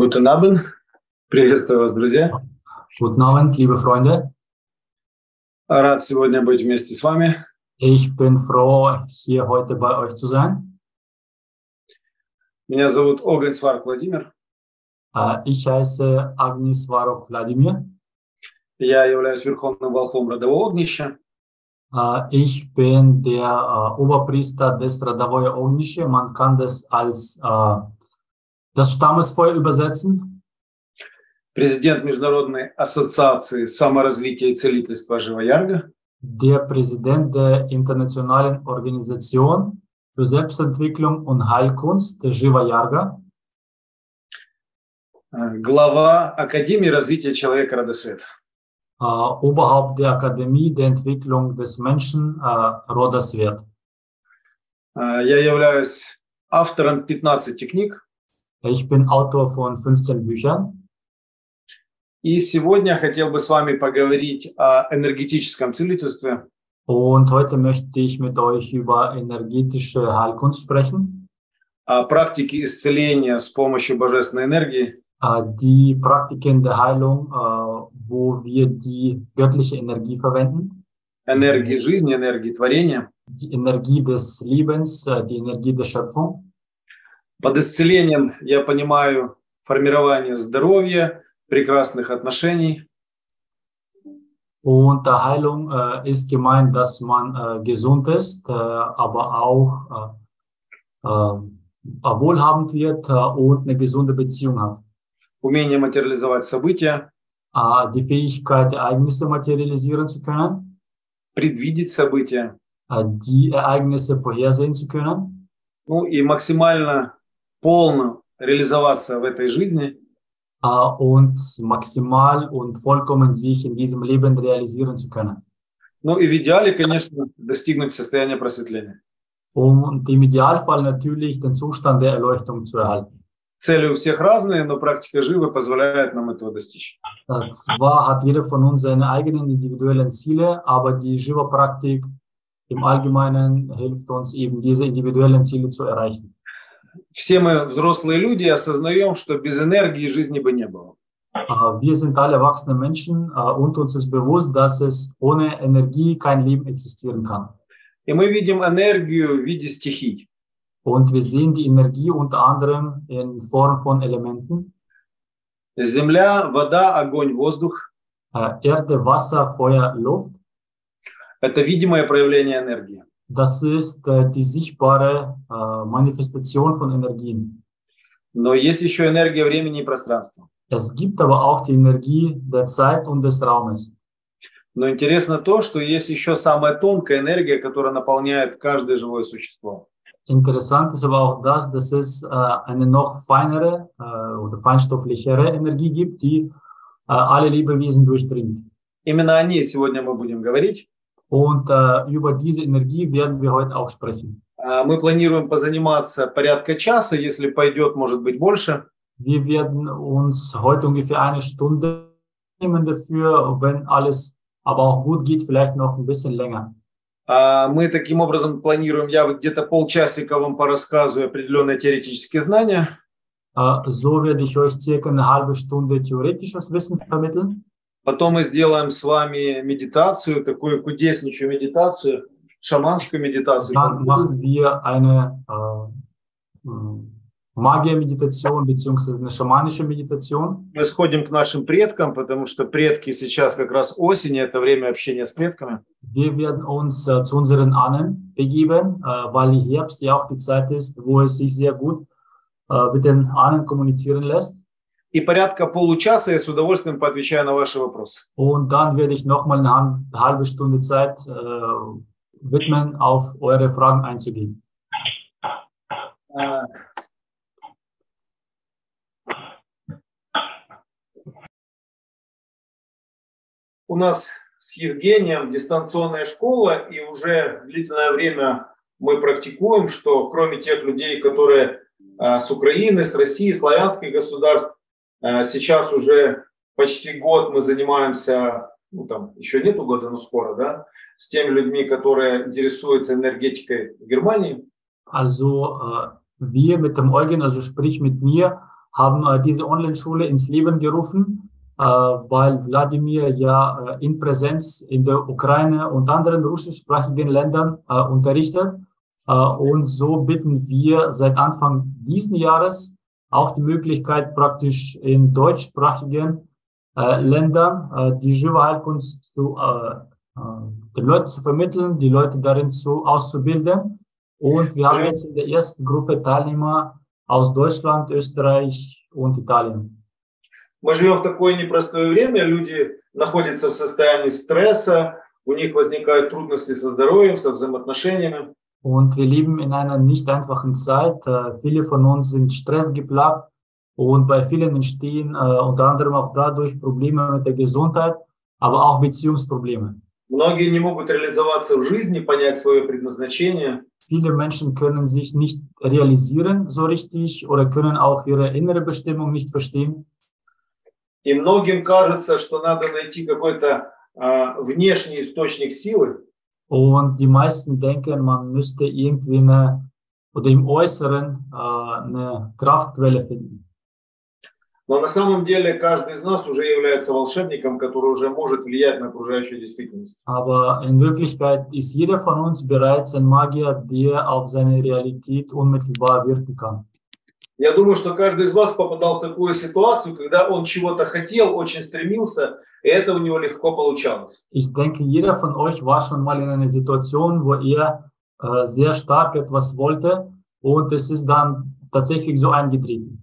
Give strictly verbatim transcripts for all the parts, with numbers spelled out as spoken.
Guten Abend. Приветствую вас, друзья. Guten Abend, liebe Freunde. Рад сегодня быть вместе с вами. Ich bin froh, hier heute bei euch zu sein. Меня зовут Огнен Сварк Владимир. Äh, Ich heiße Agni Svarok Wladimir. Я являюсь верховным волхвом родового огнища. Äh, Ich bin der äh, Oberpriester des Родовое Огнище. Man kann das als äh, das Stammesfeuer übersetzen. Президент Международной ассоциации саморазвития и целительства Живоярга. Der Präsident der Internationalen Organisation für Selbstentwicklung und Heilkunst, der Jiva Yarga. Глава Академии развития человека Родосвет. Uh, Oberhaupt der Akademie der Entwicklung des Menschen, uh, Родосвет. Я являюсь автором пятнадцати книг. Ich bin Autor von fünfzehn Büchern. И сегодня я хотел бы с вами поговорить о энергетическом целительстве. Und heute möchte ich mit euch über energetische Heilkunst sprechen. О практике исцеления с помощью божественной энергии. Uh, die Praktiken der Heilung, uh, wo wir die göttliche Energie verwenden. Энергии жизни, энергии творения. Die Energie des Lebens, uh, die Energie der Schöpfung. Под исцелением я понимаю формирование здоровья, прекрасных отношений. Unter Heilung uh, ist gemeint, dass man uh, gesund ist, uh, aber auch uh, uh, wohlhabend wird uh, und eine gesunde Beziehung hat. Умение материализовать события. Uh, die Fähigkeit, Ereignisse materialisieren zu können. Предвидеть события. Uh, die Ereignisse vorhersehen zu können. Ну и максимально полно реализоваться в этой жизни. Uh, und maximal und vollkommen sich in diesem Leben realisieren zu können. Ну и в идеале, конечно, достигнуть состояния просветления. Und im Idealfall natürlich den Zustand der Erleuchtung zu erhalten. Цели у всех разные, но практика Живы позволяет нам этого достичь. Uh, zwar hat jeder von uns seine eigenen individuellen Ziele, aber die Jiva-Praktik im Allgemeinen hilft uns eben, diese individuellen Ziele zu erreichen. Все мы взрослые люди и осознаем, что без энергии жизни бы не было. Uh, wir sind alle erwachsene Menschen uh, und uns ist bewusst, dass es ohne Energie kein Leben existieren kann. И мы видим энергию в виде стихий. Und wir sehen die Energie unter anderem in Form von Elementen. Земля, вода, огонь, воздух. Uh, Erde, Wasser, Feuer, Luft. Это видимое проявление энергии. Das ist uh, die sichtbare uh, Manifestation von Energien. Но есть еще энергия времени и пространства. Es gibt aber auch die Energie der Zeit und des Raumes. Но интересно то, что есть еще самая тонкая энергия, которая наполняет каждое живое существо. Interessant ist aber auch das, dass es äh, eine noch feinere äh, oder feinstofflichere Energie gibt, die äh, alle Lebewesen durchdringt. Именно о ней сегодня мы будем говорить. Und äh, über diese Energie werden wir heute auch sprechen. Мы планируем позаниматься порядка часа, если пойдет, может быть, больше. Wir werden uns heute ungefähr eine Stunde nehmen dafür, wenn alles aber auch gut geht, vielleicht noch ein bisschen länger. Мы таким образом планируем, я где-то полчасика вам порассказываю определенные теоретические знания. So werde ich euch circa eine halbe Stunde theoretisches Wissen vermitteln. Потом мы сделаем с вами медитацию, такую кудеснейшую медитацию, шаманскую медитацию. Dann machen wir eine äh, Magier-Meditation beziehungsweise eine schamanische Meditation. Мы сходим к нашим предкам, потому что предки сейчас как раз осень, это время общения с предками. Wir werden uns äh, zu unseren Ahnen begeben, äh, weil Herbst ja auch die Zeit ist, wo es sich sehr gut äh, mit den Ahnen kommunizieren lässt. И порядка получаса я с удовольствием поотвечаю на ваши вопросы. Und dann werde ich nochmal eine halbe Stunde Zeit äh, widmen, auf eure Fragen einzugehen. У нас с Евгением дистанционная школа, и уже длительное время мы практикуем, что кроме тех людей, которые э, с Украины, с России, славянских государств, э, сейчас уже почти год мы занимаемся, ну там еще нету года, но скоро, да, с теми людьми, которые интересуются энергетикой в Германии. Also äh, wir mit dem Eugen, also sprich mit mir, haben äh, diese Online-Schule ins Leben gerufen, äh, weil Wladimir ja äh, in Präsenz in der Ukraine und anderen russischsprachigen Ländern äh, unterrichtet. Äh, und so bitten wir seit Anfang diesen Jahres auch die Möglichkeit, praktisch in deutschsprachigen äh, Ländern äh, die Shiva-Heilkunst zu, äh, äh, den Leuten zu vermitteln, die Leute darin zu, auszubilden. Und wir haben jetzt in der ersten Gruppe Teilnehmer aus Deutschland, Österreich und Italien. Мы живем в такое непростое время, люди находятся в состоянии стресса, у них возникают трудности со здоровьем, со взаимоотношениями. Und wir leben in einer nicht einfachen Zeit. Äh, viele von uns sind stressgeplagt und bei vielen entstehen äh, unter anderem auch dadurch Probleme mit der Gesundheit, aber auch Beziehungsprobleme. Многие не могут реализоваться в жизни, понять свое предназначение. Viele Menschen können sich nicht realisieren so richtig oder können auch ihre innere Bestimmung nicht verstehen. И многим кажется, что надо найти какой-то äh, внешний источник силы. Und die meisten denken, man müsste irgendwie eine, oder im Äußeren äh, eine Kraftquelle finden. Но на самом деле каждый из нас уже является волшебником, который уже может влиять на окружающую действительность. Aber in Wirklichkeit ist jeder von uns bereits ein Magier, der auf seine Realität unmittelbar wirken kann. Я думаю, что каждый из вас попадал в такую ситуацию, когда он чего-то хотел, очень стремился, и это у него легко получалось. Ich denke, jeder von euch war schon mal in einer Situation, wo er äh, sehr stark etwas wollte und es ist dann tatsächlich so eingetreten.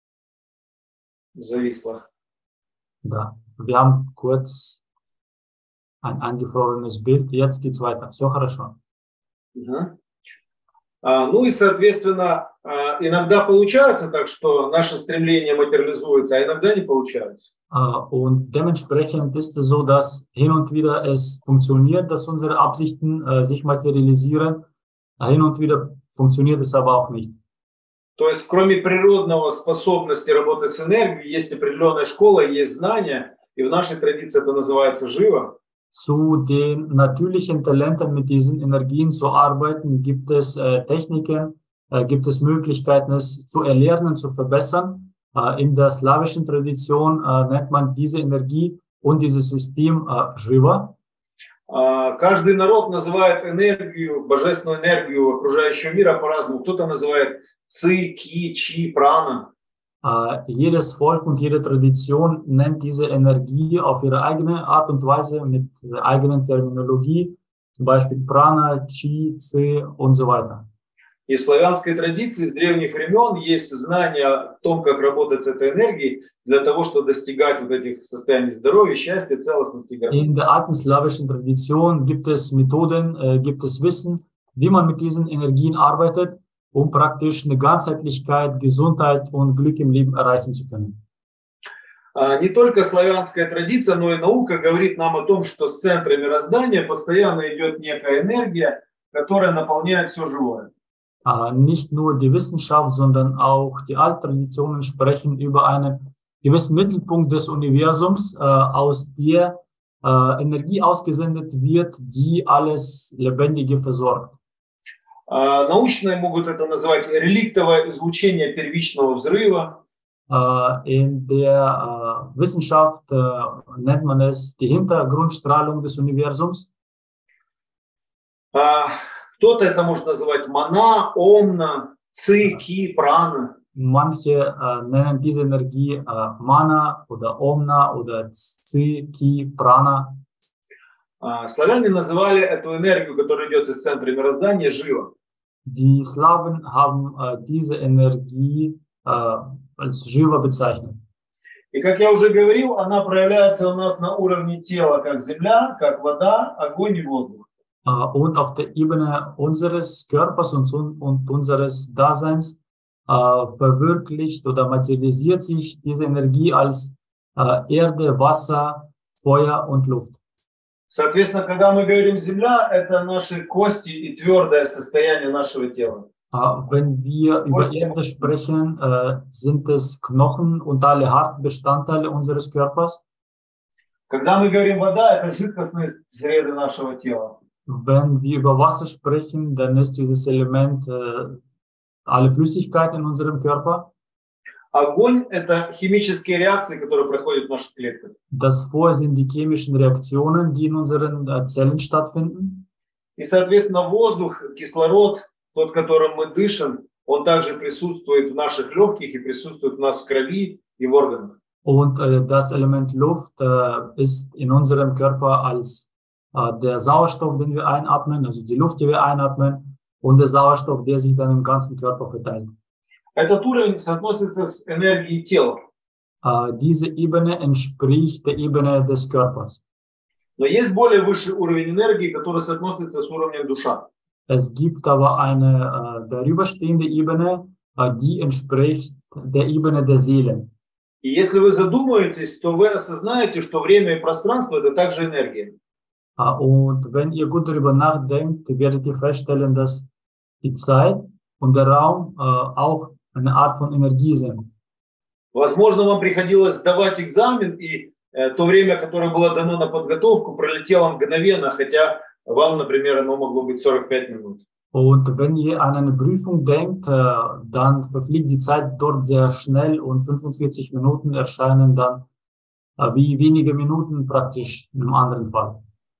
Зависло. Да. Wir haben kurz ein eingefrorenes Bild. Jetzt geht's weiter. Все хорошо. Угу. А, ну и, соответственно, иногда получается так, что наше стремление материализуется, а иногда не получается. Uh, und dementsprechend ist es so, dass hin und wieder es funktioniert, dass unsere Absichten uh, sich materialisieren. Uh, hin und wieder funktioniert es aber auch nicht. То есть, кроме природного способности работать с энергией, есть определенная школа, есть знания, и в нашей традиции это называется жива. Zu den natürlichen Talenten mit diesen Energien zu arbeiten, gibt es äh, Techniken, äh, gibt es Möglichkeiten, es zu erlernen, zu verbessern. Äh, in der slawischen Tradition äh, nennt man diese Energie und dieses System äh, Shiva. Äh, каждый народ называет энергию, божественную энергию окружающего мира по-разному. Кто-то называет ци, ки, чи, прана. Uh, jedes Volk und jede Tradition nennt diese Energie auf ihre eigene Art und Weise mit eigenen Terminologie, zum Beispiel Prana, Chi, Ci und so weiter. И в славянской традиции с древних времен есть знание о том, как работать с этой энергией для того, чтобы достигать вот этих состояний здоровья, счастья, целостности. In der alten slawischen Tradition gibt es Methoden, äh, gibt es Wissen, wie man mit diesen Energien arbeitet, um praktisch eine Ganzheitlichkeit, Gesundheit und Glück im Leben erreichen zu können. Не только славянская традиция, но и наука говорит нам о том, что с центра мироздания постоянно идет некая энергия, которая наполняет все живое. Nicht nur die Wissenschaft, sondern auch die Alttraditionen sprechen über einen gewissen Mittelpunkt des Universums, aus der Energie ausgesendet wird, die alles Lebendige versorgt. Научные могут это называть реликтовое излучение первичного взрыва. In der Wissenschaft nennt man es die Hintergrundstrahlung des Universums. Кто-то это может называть мана, омна, ци, ки, прана. Manche nennen diese Energie Mana oder Omna oder Ci, Ki, Prana. Славяне называли эту энергию, которая идет из центра мироздания, жива. Die Slawen haben äh, diese Energie äh, als Shiva bezeichnet. И как я уже говорил, она проявляется у нас на уровне тела, как земля, как вода, огонь и воздух. Äh, und auf der Ebene unseres Körpers und, und unseres Daseins äh, verwirklicht oder materialisiert sich diese Energie als äh, Erde, Wasser, Feuer und Luft. Соответственно, когда мы говорим «земля», это наши кости и твердое состояние нашего тела. Uh, wenn wir über Erde sprechen, uh, sind es Knochen und alle harten Bestandteile unseres Körpers. Когда мы говорим «вода», это жидкостные среды нашего тела. Wenn wir über Wasser sprechen, dann ist dieses Element uh, alle Flüssigkeit in unserem Körper. огонь – это химические реакции, которые проходят в наших клетках. Das Feuer sind die chemischen Reaktionen, die in unseren äh, Zellen stattfinden. И, соответственно, воздух, кислород, тот, которым мы дышим, он также присутствует в наших легких и присутствует у нас в крови и в органах. Und äh, das Element Luft äh, ist in unserem Körper als äh, der Sauerstoff, den wir einatmen, also die Luft, die wir einatmen, und der Sauerstoff, der sich dann im ganzen Körper verteilt. Этот уровень соотносится с энергией тела. Äh, diese Ebene entspricht der Ebene des Körpers. Но есть более высший уровень энергии, который соотносится с уровнем душа. Es gibt aber eine äh, darüberstehende Ebene, äh, die entspricht der Ebene der Seele. И если вы задумаетесь, то вы осознаете, что время и пространство – это также энергия. Äh, und wenn ihr gut darüber nachdenkt, werdet ihr feststellen, dass die Zeit und der Raum äh, auch eine Art von Energie sind. Возможно, вам приходилось сдавать экзамен, и э, то время, которое было дано на подготовку, пролетело мгновенно, хотя вам, например, оно могло быть сорок пять минут. Und wenn ihr an eine Prüfung denkt, äh, dann verfliegt die Zeit dort sehr schnell und fünfundvierzig Minuten erscheinen dann äh, wie wenige Minuten praktisch in einem anderen Fall.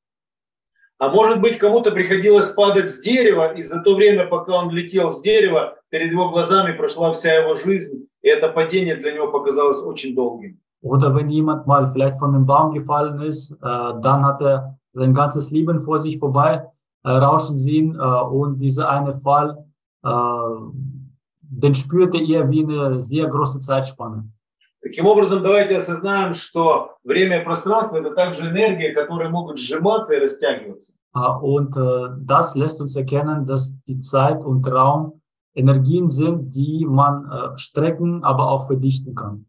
А может быть, кому-то приходилось падать с дерева, и за то время, пока он летел с дерева, перед его глазами прошла вся его жизнь, и это падение для него показалось очень долгим. Oder wenn jemand mal vielleicht von einem Baum gefallen ist, äh, dann hat er sein ganzes Leben vor sich vorbei äh, rauschen sehen, äh, und dieser eine Fall, äh, den spürte er wie eine sehr große Zeitspanne. Таким образом, давайте осознаем, что время и пространство – это также энергия, которые могут сжиматься и растягиваться. Äh, und äh, das lässt uns erkennen, dass die Zeit und Raum Energien sind, die man äh, strecken, aber auch verdichten kann.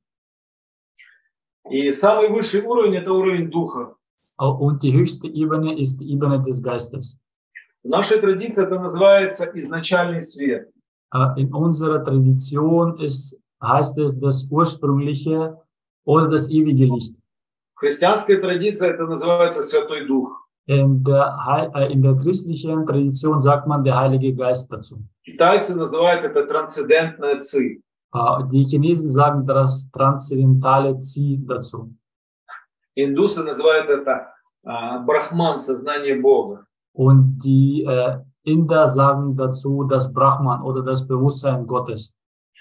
И самый высший уровень – это уровень духа. Äh, und die höchste Ebene ist die Ebene des Geistes. В нашей традиции это называется изначальный свет. Äh, in unserer Tradition ist heißt es das ursprüngliche oder das ewige Licht. В христианской традиции это называется Святой Дух. In der, äh, in der christlichen Tradition sagt man der Heilige Geist dazu. Китайцы называют это трансцендентное Ци. Äh, die Chinesen sagen das transzendentale Qi dazu. Индусы называют это а, Брахман, сознание Бога. Und die äh, Inder sagen dazu das Brahman oder das Bewusstsein Gottes.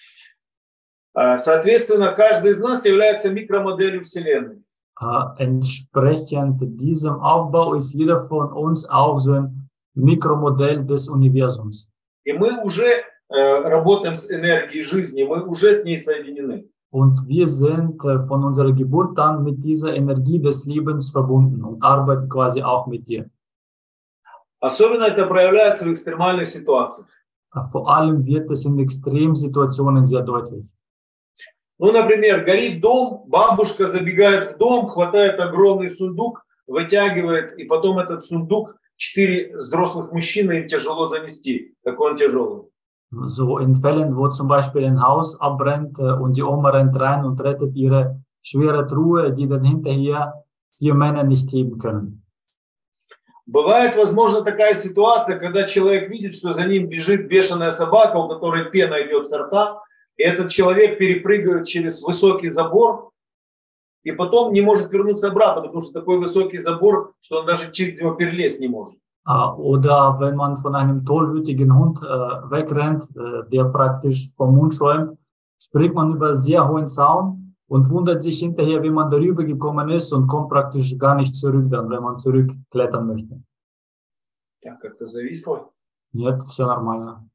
Соответственно, каждый из нас является микромоделью Вселенной. Uh, entsprechend diesem Aufbau ist jeder von uns auch so ein Mikromodell des Universums. И мы уже äh, работаем с энергией жизни, мы уже с ней соединены. Und wir sind äh, von unserer Geburt an mit dieser Energie des Lebens verbunden und arbeiten quasi auch mit ihr. Особенно это проявляется в экстремальных ситуациях. Uh, vor allem wird es in Extremsituationen sehr deutlich. Ну, например, горит дом, бабушка забегает в дом, хватает огромный сундук, вытягивает, и потом этот сундук четыре взрослых мужчины им тяжело занести, такой он тяжелый. So in Fällen, wo zum Beispiel ein Haus abbrennt äh, und die Oma rennt rein und rettet ihre schwere Truhe, die dann hinterher vier Männer nicht heben können. Бывает, возможно, такая ситуация, когда человек видит, что за ним бежит бешеная собака, у которой пена идет со рта, и этот человек перепрыгивает через высокий забор, и потом не может вернуться обратно, потому что такой высокий забор, что он даже через него перелезть не может. Oder wenn man von einem tollwütigen Hund äh, wegrennt, äh, der praktisch vom Mund schäumt, springt man über einen sehr hohen Zaun und wundert sich hinterher, wie man darüber gekommen ist und kommt praktisch gar nicht zurück, dann, wenn man zurückklettern möchte. Ja, как-то зависло. Нет, все нормально.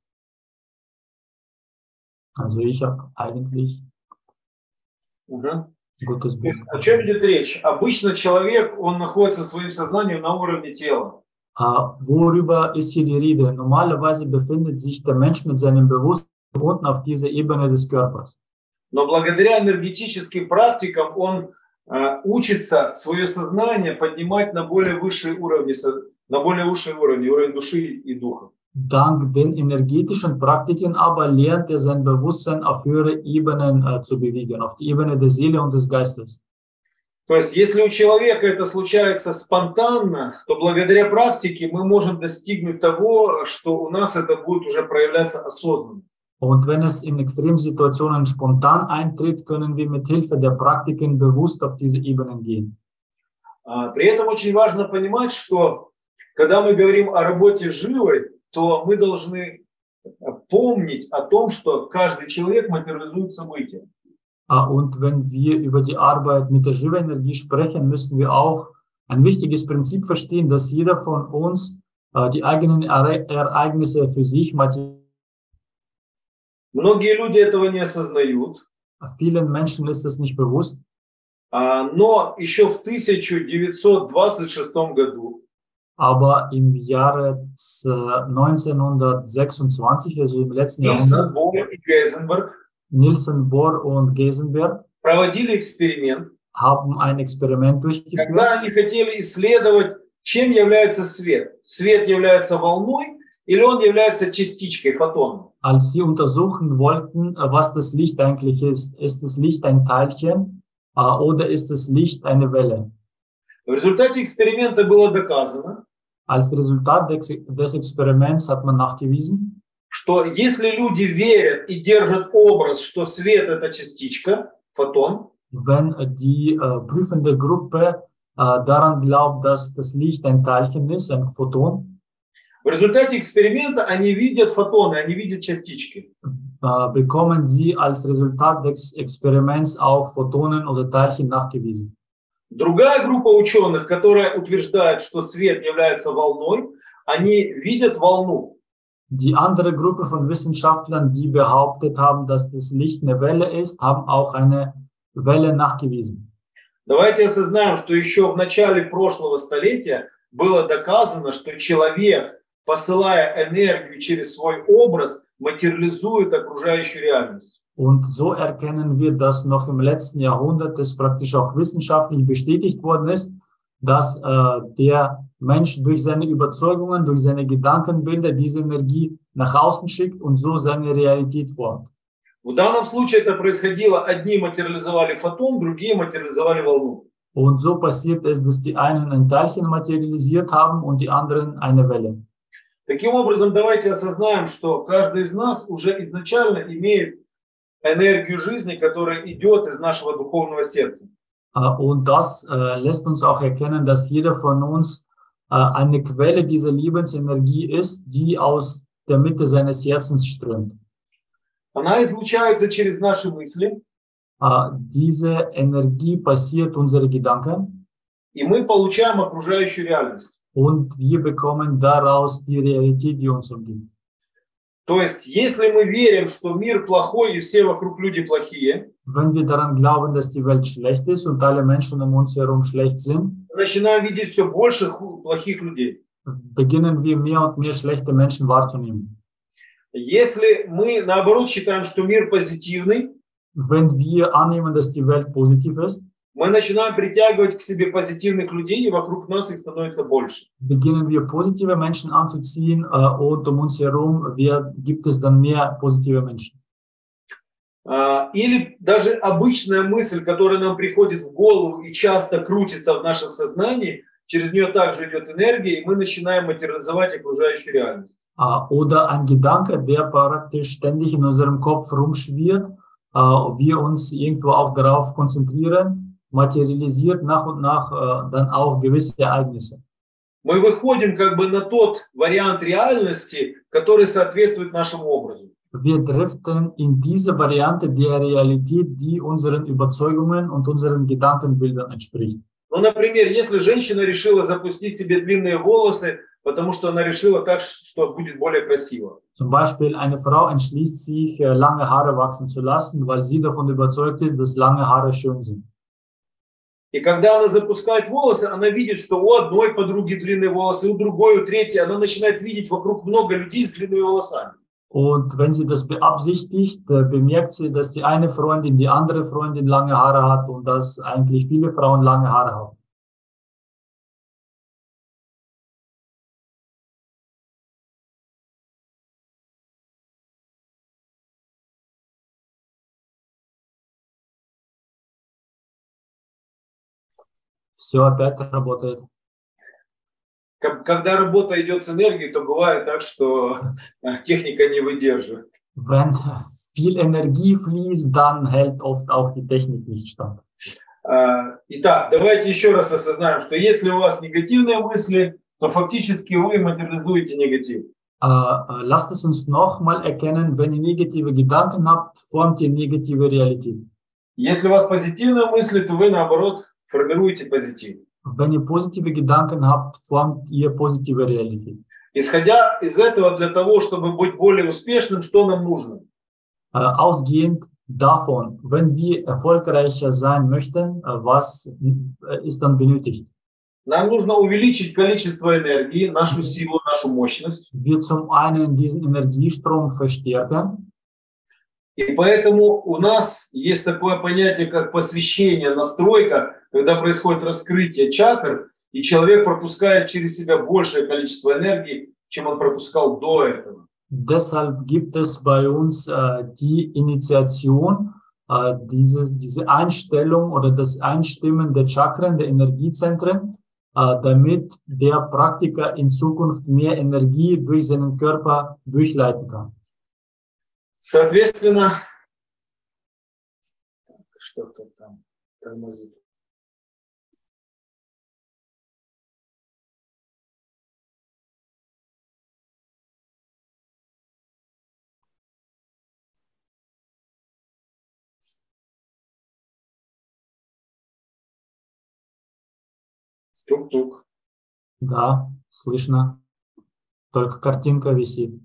Also ich habe eigentlich угу. gutes Buch. О чем идет речь? Обычно человек, он находится своим сознанием на уровне тела. Uh, worüber ist hier die Rede? Normalerweise befindet sich der Mensch mit seinem Bewusstsein unten auf dieser Ebene des Körpers. Но благодаря энергетическим практикам он äh, учится свое сознание поднимать на более высшие уровни, на более высшие уровни, уровень души и духа. Dank den energetischen Praktiken aber lernt er sein Bewusstsein auf höhere Ebenen äh, zu bewegen, auf die Ebene der Seele und des Geistes. То есть, если у человека это случается спонтанно, то благодаря практике мы можем достигнуть того, что у нас это будет уже проявляться осознанно. Und wenn es in Extremsituationen spontan eintritt, können wir mit Hilfe der Praktiken bewusst auf diese Ebenen gehen. При этом очень важно понимать, что когда мы говорим о работе живой, то мы должны помнить о том, что каждый человек материализует события. Und wenn wir über die Arbeit mit der Shiva-Energie sprechen, müssen wir auch ein wichtiges Prinzip verstehen, dass jeder von uns die eigenen Ereignisse für sich materialisiert. Многие люди этого не осознают. Vielen Menschen ist es nicht bewusst. Но еще в тысяча девятьсот двадцать шестом году Aber im Jahre neunzehnhundertsechsundzwanzig, also im letzten Нильсон Jahrhundert, Nielsen Bohr und Geisenberg проводили эксперимент, haben ein Experiment durchgeführt. Когда они хотели исследовать, чем является свет. Свет является волной или он является частичкой, фотоном. Als sie untersuchen wollten, was das Licht eigentlich ist, ist das Licht ein Teilchen oder ist das Licht eine Welle? В результате эксперимента было доказано, Als Resultat des, des Experiments hat man nachgewiesen, что если люди верят и держат образ, что свет – это частичка, фотон, wenn die äh, prüfende Gruppe äh, daran glaubt, dass das Licht ein Teilchen ist, ein Photon, в результате эксперимента они видят фотоны, они видят частички. äh, bekommen sie als Resultat des Experiments auch Photonen oder Teilchen nachgewiesen. Другая группа ученых, которая утверждает, что свет является волной, они видят волну. Die andere Gruppe von Wissenschaftlern, die behauptet haben, dass das Licht eine Welle ist, haben auch eine Welle nachgewiesen. Давайте осознаем, что еще в начале прошлого столетия было доказано, что человек, посылая энергию через свой образ, материализует окружающую реальность. Und so erkennen wir, dass noch im letzten Jahrhundert es praktisch auch wissenschaftlich bestätigt worden ist, dass äh, der Mensch durch seine Überzeugungen, durch seine Gedankenbilder diese Energie nach außen schickt und so seine Realität formt. В данном случае это происходило, одни материализовали фотон, другие материализовали волну. Und so passiert es, dass die einen ein Teilchen materialisiert haben und die anderen eine Welle. Таким образом, давайте осознаем, что каждый из нас уже изначально имеет энергию жизни, которая идет из нашего духовного сердца. Und das äh, lässt uns auch erkennen, dass jeder von uns äh, eine Quelle dieser Lebensenergie ist, die aus der Mitte seines Herzens strömt. Она излучается через наши мысли. Äh, diese Energie passiert unsere Gedanken. И мы получаем окружающую реальность. Und wir bekommen daraus die Realität, die uns umgibt. То есть, если мы верим, что мир плохой и все вокруг люди плохие, wenn wir daran glauben, dass die Welt schlecht ist und alle Menschen um uns herum schlecht sind, мы начинаем видеть все больше плохих людей. beginnen wir mehr und mehr schlechte Menschen wahrzunehmen. Если мы, наоборот, считаем, что мир позитивный, wenn wir annehmen, dass die Welt positiv ist, мы начинаем притягивать к себе позитивных людей, и вокруг нас их становится больше. beginnen wir positive Menschen anzuziehen äh, und um uns herum wir, gibt es dann mehr positive Menschen. Uh, или даже обычная мысль, которая нам приходит в голову и часто крутится в нашем сознании, через нее также идет энергия, и мы начинаем материализовать окружающую реальность. Uh, oder ein Gedanke, der praktisch ständig in unserem Kopf rumschwirrt, uh, wir uns irgendwo auch darauf konzentrieren, материализирует nach und nach äh, dann auch gewisse Ereignisse. Мы выходим как бы на тот вариант реальности, который соответствует нашему образу. Wir driften in diese Variante der Realität, die unseren Überzeugungen und unseren Gedankenbildern entspricht. Ну, например, если женщина решила запустить себе длинные волосы, потому что она решила так, что будет более красиво. Zum Beispiel eine Frau entschließt sich, lange Haare wachsen zu lassen, weil sie davon überzeugt ist, dass lange Haare schön sind. И когда она запускает волосы, она видит, что у одной подруги длинные волосы, у другой, у третьей, она начинает видеть вокруг много людей с длинными волосами. Und wenn sie das beabsichtigt, bemerkt sie, dass die eine Freundin, die andere Freundin lange Haare hat und dass eigentlich viele Frauen lange Haare haben. Все опять работает. Когда работа идет с энергией, то бывает так, что техника не выдерживает. Wenn viel Energie fließt, dann hält oft auch die Technik nicht stand. Итак, давайте еще раз осознаем, что если у вас негативные мысли, то фактически вы материализуете негатив. Uh, lasst es uns nochmal erkennen, wenn ihr negative Gedanken habt, formt ihr negative Realität. Если у вас позитивные мысли, то вы, наоборот, формируете позитив. Wenn ihr positive Gedanken habt, formt ihr positive Realität. Исходя из этого, для того, чтобы быть более успешным, что нам нужно? Uh, ausgehend davon, wenn wir erfolgreicher sein möchten, uh, was uh, ist dann benötigt? Нам нужно увеличить количество энергии, нашу силу, нашу мощность. Wir zum einen diesen Energiestrom verstärken. И поэтому у нас есть такое понятие, как посвящение, настройка, когда происходит раскрытие чакр, и человек пропускает через себя большее количество энергии, чем он пропускал до этого. Deshalb gibt es bei uns äh, die Initiation, äh, diese, diese Einstellung oder das Einstimmen der Chakren, der Energiezentren, äh, damit der Praktiker in Zukunft mehr Energie durch seinen Körper durchleiten kann. Соответственно, что-то там тормозит. Тук-тук. Да, слышно. Только картинка висит.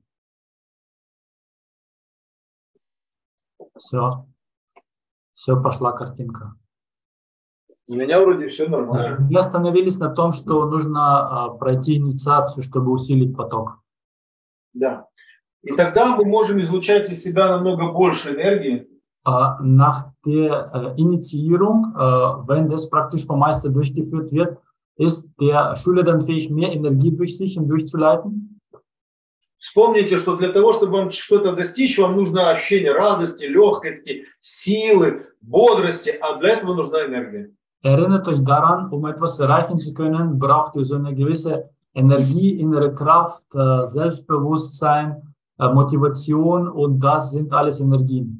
Все. Все, пошла картинка. У меня вроде все нормально. Мы остановились на том, что нужно а, пройти инициацию, чтобы усилить поток. Да. И тогда мы можем излучать из себя намного больше энергии. Uh, nach der uh, Initiierung, uh, wenn das praktisch vom Meister durchgeführt wird, ist der Schüler dann fähig, mehr Energie durch sich hindurchzuleiten? Вспомните, что для того, чтобы вам что-то достичь, вам нужно ощущение радости, легкости, силы, бодрости, а для этого нужна энергия. Erinnert euch daran, um etwas erreichen zu können, braucht ihr so eine gewisse Energie, innere Kraft, uh, Selbstbewusstsein, uh, Motivation, und das sind alles Energien.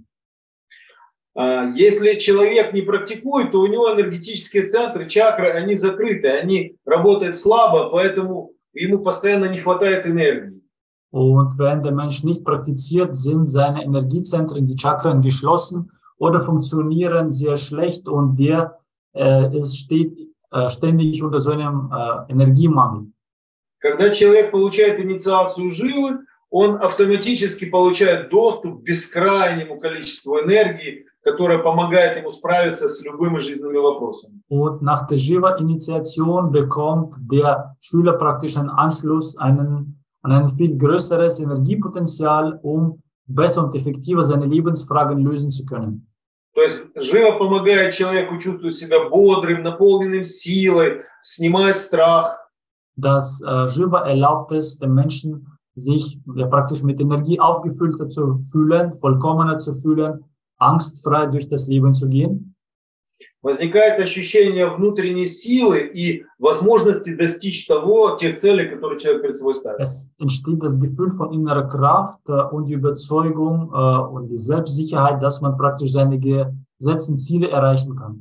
Если человек не практикует, то у него энергетические центры, чакры, они закрыты, они работают слабо, поэтому ему постоянно не хватает энергии. Und wenn der Mensch nicht praktiziert, sind seine Energiezentren, die Chakren, geschlossen oder funktionieren sehr schlecht, und der äh, ist, steht äh, ständig unter so einem äh, Energiemangel. Когда человек получает инициацию живы, он автоматически получает доступ к бескрайнему количеству энергии, которая помогает ему справиться с любыми жизненными вопросами. Und nach der Shiva-Initiation bekommt der Schüler praktisch einen Anschluss einen, an ein viel größeres Energiepotenzial, um besser und effektiver seine Lebensfragen lösen zu können. То есть Жива помогает человеку чувствовать себя бодрым, наполненным силой, снимает страх. Das äh, Shiva erlaubt es dem Menschen, sich ja, praktisch mit Energie aufgefüllter zu fühlen, vollkommener zu fühlen, angstfrei durch das Leben zu gehen. Возникает ощущение внутренней силы и возможности достичь того, тех целей, которые человек перед собой ставит. Es entsteht das Gefühl von innerer Kraft äh, und die Überzeugung äh, und die Selbstsicherheit, dass man praktisch seine gesetzten Ziele erreichen kann.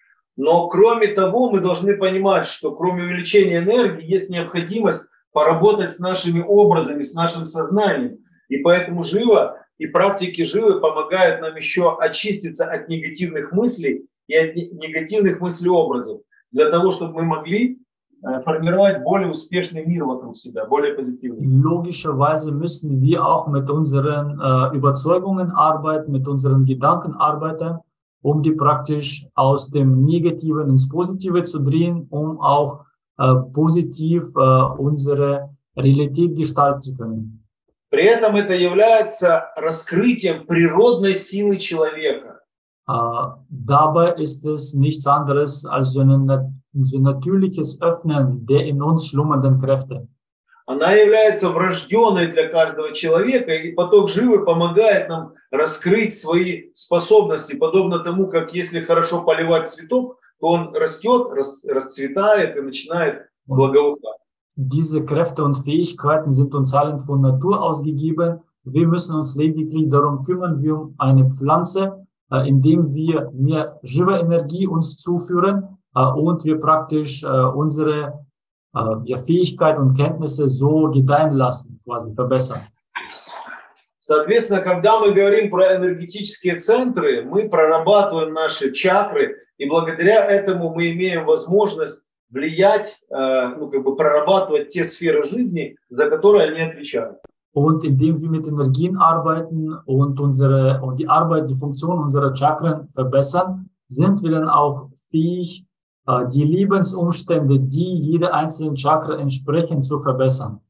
Но кроме того, мы должны понимать, что кроме увеличения энергии есть необходимость поработать с нашими образами, с нашим сознанием. И поэтому Жива и практики Живы помогают нам еще очиститься от негативных мыслей и от негативных мыслеобразов, для того, чтобы мы могли формировать более успешный мир вокруг себя, более позитивный. Logischerweise müssen wir auch mit unseren äh, Überzeugungen arbeiten, mit unseren Gedanken arbeiten, um die praktisch aus dem Negativen ins Positive zu drehen, um auch äh, positiv äh, unsere Realität gestalten zu können. При этом это является раскрытием природной силы человека. Uh, dabei ist es nichts anderes als so ein, so ein natürliches Öffnen der in uns schlummernden Kräfte. Она является врожденной для каждого человека, и поток Живы помогает нам раскрыть свои способности, подобно тому, как если хорошо поливать цветок, то он растет, рас, расцветает и начинает благоухать. Diese Kräfte und Fähigkeiten sind uns allen von Natur aus gegeben. Wir müssen uns lediglich darum kümmern, wie um eine Pflanze, äh, indem wir mehr Jiva-Energie uns zuführen äh, und wir praktisch äh, unsere äh, ja, Fähigkeit und Kenntnisse so gedeihen lassen, quasi verbessern. Соответственно, когда мы говорим про энергетические центры, мы прорабатываем наши чакры, и благодаря этому мы имеем возможность влиять, ну, как бы прорабатывать те сферы жизни, за которые они отвечают. Und indem wir mit Energien arbeiten und unsere und die Arbeit, die Funktion unserer Chakren verbessern, sind wir dann auch fähig, die Lebensumstände, die jeder einzelnen Chakra entsprechen, zu verbessern.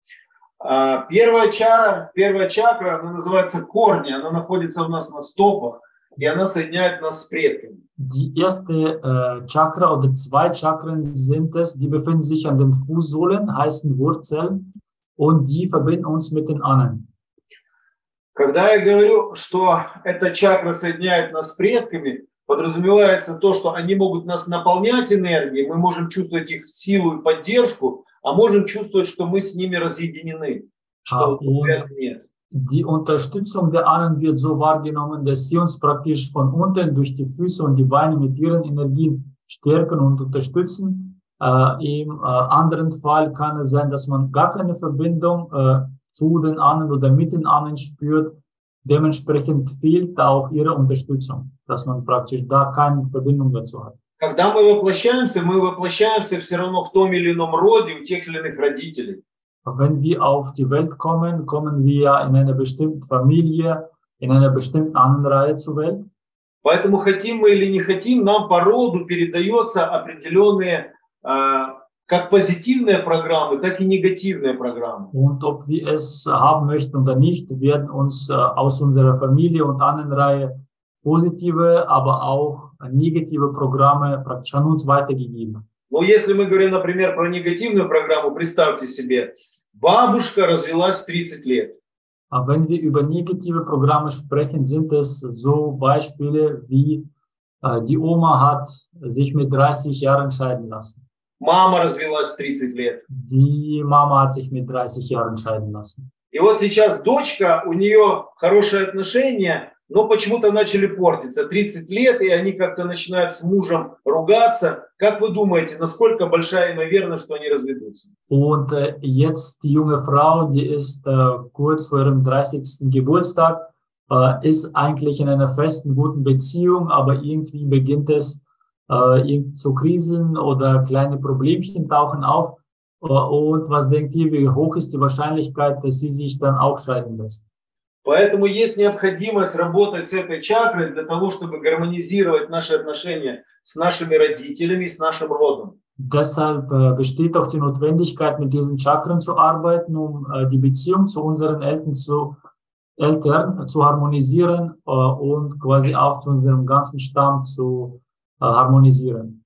Первая чакра, первая чакра, она называется корни, она находится у нас на стопах, и она соединяет нас с предками. Die erste äh, Chakra oder zwei Chakren sind es, die befinden sich an den Fußsohlen, heißen Wurzeln, und die verbinden uns mit den Ahnen. Когда я говорю, что эта чакра соединяет нас с предками, подразумевается то, что они могут нас наполнять энергией, мы можем чувствовать их силу и поддержку, а можем чувствовать, что мы с ними разъединены, что ah, нет. Die Unterstützung der Ahnen wird so wahrgenommen, dass sie uns praktisch von unten durch die Füße und die Beine mit ihren Energien stärken und unterstützen. Äh, Im äh, anderen Fall kann es sein, dass man gar keine Verbindung äh, zu den Ahnen oder mit den Ahnen spürt. Dementsprechend fehlt auch ihre Unterstützung, dass man praktisch da keine Verbindung dazu hat. Когда мы воплощаемся, мы воплощаемся все равно в том или ином роде у тех или иных родителей. Wenn wir auf die Welt kommen, kommen wir in einer bestimmten Familie, in einer bestimmten Ahnenreihe zur Welt. Поэтому хотим мы или не хотим, нам по роду передается определенные как позитивные программы, так и негативные программы. Und ob wir es haben möchten oder nicht, werden uns aus unserer Familie und Ahnenreihe positive, aber auch negative Programme praktisch an uns weitergegeben. Но если мы говорим, например, про негативную программу, представьте себе, бабушка развелась в тридцать лет. Wenn wir über negative Programme sprechen, sind es so Beispiele wie äh, die Oma hat sich mit dreißig Jahren scheiden lassen. Мама развелась в тридцать лет. Die Mama hat sich mit dreißig Jahren scheiden lassen. И вот сейчас дочка, у нее хорошие отношения, но почему-то начали портиться. тридцать лет, и они как-то начинают с мужем ругаться. Как вы думаете, насколько большая имоверность, что они разведутся? Und äh, jetzt die junge Frau, die ist äh, kurz vor ihrem dreißigsten Geburtstag, äh, ist eigentlich in einer festen, guten Beziehung, aber irgendwie beginnt es äh, zu kriseln oder kleine Problemchen tauchen auf. Äh, und was denkt ihr, wie hoch ist die Wahrscheinlichkeit, dass sie sich dann auch scheiden lässt? Поэтому есть необходимость работать с этой чакрой для того, чтобы гармонизировать наши отношения с нашими родителями, с нашим родом. Deshalb äh, besteht auch die Notwendigkeit, mit diesen Chakren zu arbeiten, um äh, die Beziehung zu unseren Eltern zu, Eltern, zu harmonisieren äh, und quasi auch zu unserem ganzen Stamm zu äh, harmonisieren.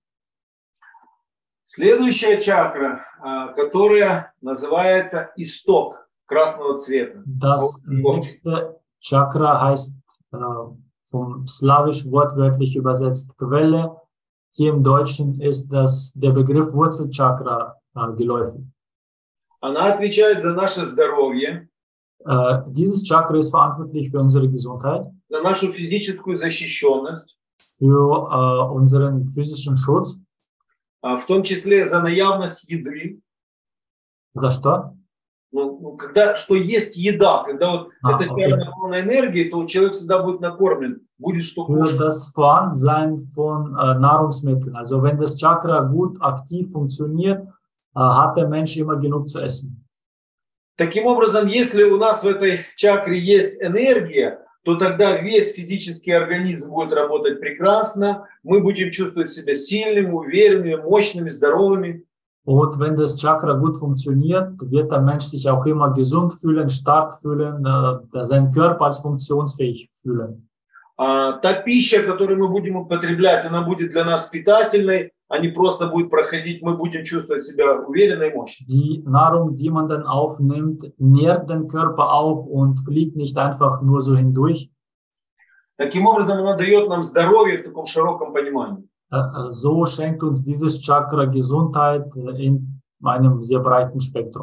Следующая чакра, äh, которая называется исток. Красного цвета. Das nächste Chakra heißt äh, vom Slawisch wortwörtlich übersetzt Quelle. Hier im Deutschen ist das der Begriff Wurzelchakra äh, geläufig. Она отвечает за наше здоровье. Äh, dieses Chakra ist verantwortlich für unsere Gesundheit, за нашу физическую защищенность, für äh, unseren physischen Schutz, в том числе за наявность еды. За что? Ну, когда, что есть еда, когда вот а, эта чакра наполнена энергией, то человек всегда будет накормлен, будет что кушать. Für das Vorhandensein von äh, Nahrungsmitteln. Also wenn das Chakra gut aktiv funktioniert, äh, hat der Mensch immer genug zu essen. Таким образом, если у нас в этой чакре есть энергия, то тогда весь физический организм будет работать прекрасно, мы будем чувствовать себя сильными, уверенными, мощными, здоровыми. Und wenn das Chakra gut funktioniert, wird der Mensch sich auch immer gesund fühlen, stark fühlen, äh, seinen Körper als funktionsfähig fühlen. А, та пища, которую мы будем употреблять, она будет для нас питательной, а не просто будет проходить, мы будем чувствовать себя уверенно и мощно. Die Nahrung, die man dann aufnimmt, nährt den Körper auch und fliegt nicht einfach nur so hindurch. Таким образом, она дает нам здоровье в таком широком понимании. So schenkt uns dieses Chakra Gesundheit in einem sehr breiten Spektrum.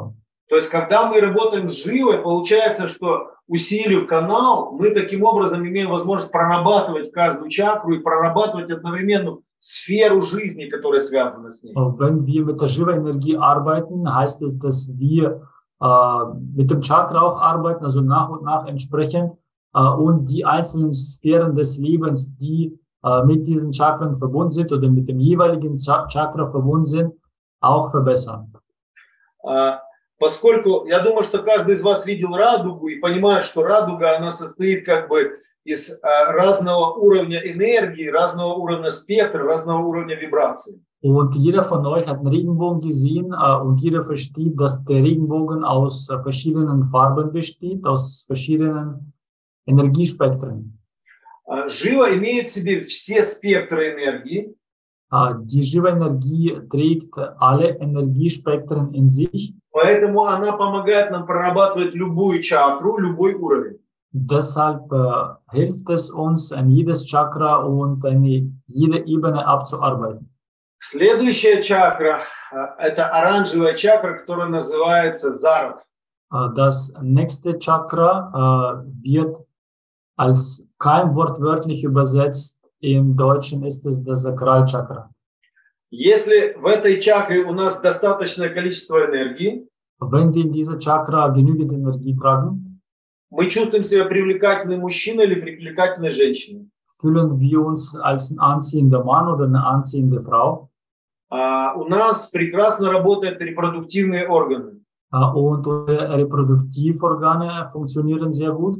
То есть, когда мы работаем с живой, получается, что усилив канал, мы таким образом имеем возможность прорабатывать каждую чакру и прорабатывать одновременно сферу жизни, которая связана с ней. Wenn wir mit der Shiva-Energie arbeiten, heißt es, dass wir äh, mit dem Chakra auch arbeiten, also nach und nach entsprechend, äh, und die einzelnen Sphären des Lebens, die äh, mit diesen Chakren verbunden sind oder mit dem jeweiligen Chakra verbunden sind, auch verbessern. Uh, Поскольку я думаю, что каждый из вас видел радугу и понимает, что радуга, она состоит как бы из а, разного уровня энергии, разного уровня спектра, разного уровня вибраций. Und jeder von euch hat einen Regenbogen gesehen äh, und jeder versteht, dass der Regenbogen aus äh, verschiedenen Farben besteht, aus verschiedenen Energiespektren. Жива uh, имеет в себе все спектры энергии. Uh, die Shiva-Energie trägt alle Energiespektren in sich. Поэтому она помогает нам прорабатывать любую чакру, любой уровень. Deshalb äh, hilft es uns, an jedes Chakra und eine, jede Ebene abzuarbeiten. Следующая чакра – это оранжевая чакра, которая называется Зарат. Uh, das nächste Chakra uh, wird als keimwortwörtlich übersetzt. Im Deutschen ist es das Sakralchakra. Если в этой чакре у нас достаточное количество энергии, wenn wir in dieser Chakra genügend Energie tragen, мы чувствуем себя привлекательным мужчиной или привлекательной женщиной. Fühlen wir uns als ein anziehender Mann oder eine anziehende Frau. Uh, у нас прекрасно работают репродуктивные органы. Uh, und unsere Reproduktivorgane funktionieren sehr gut.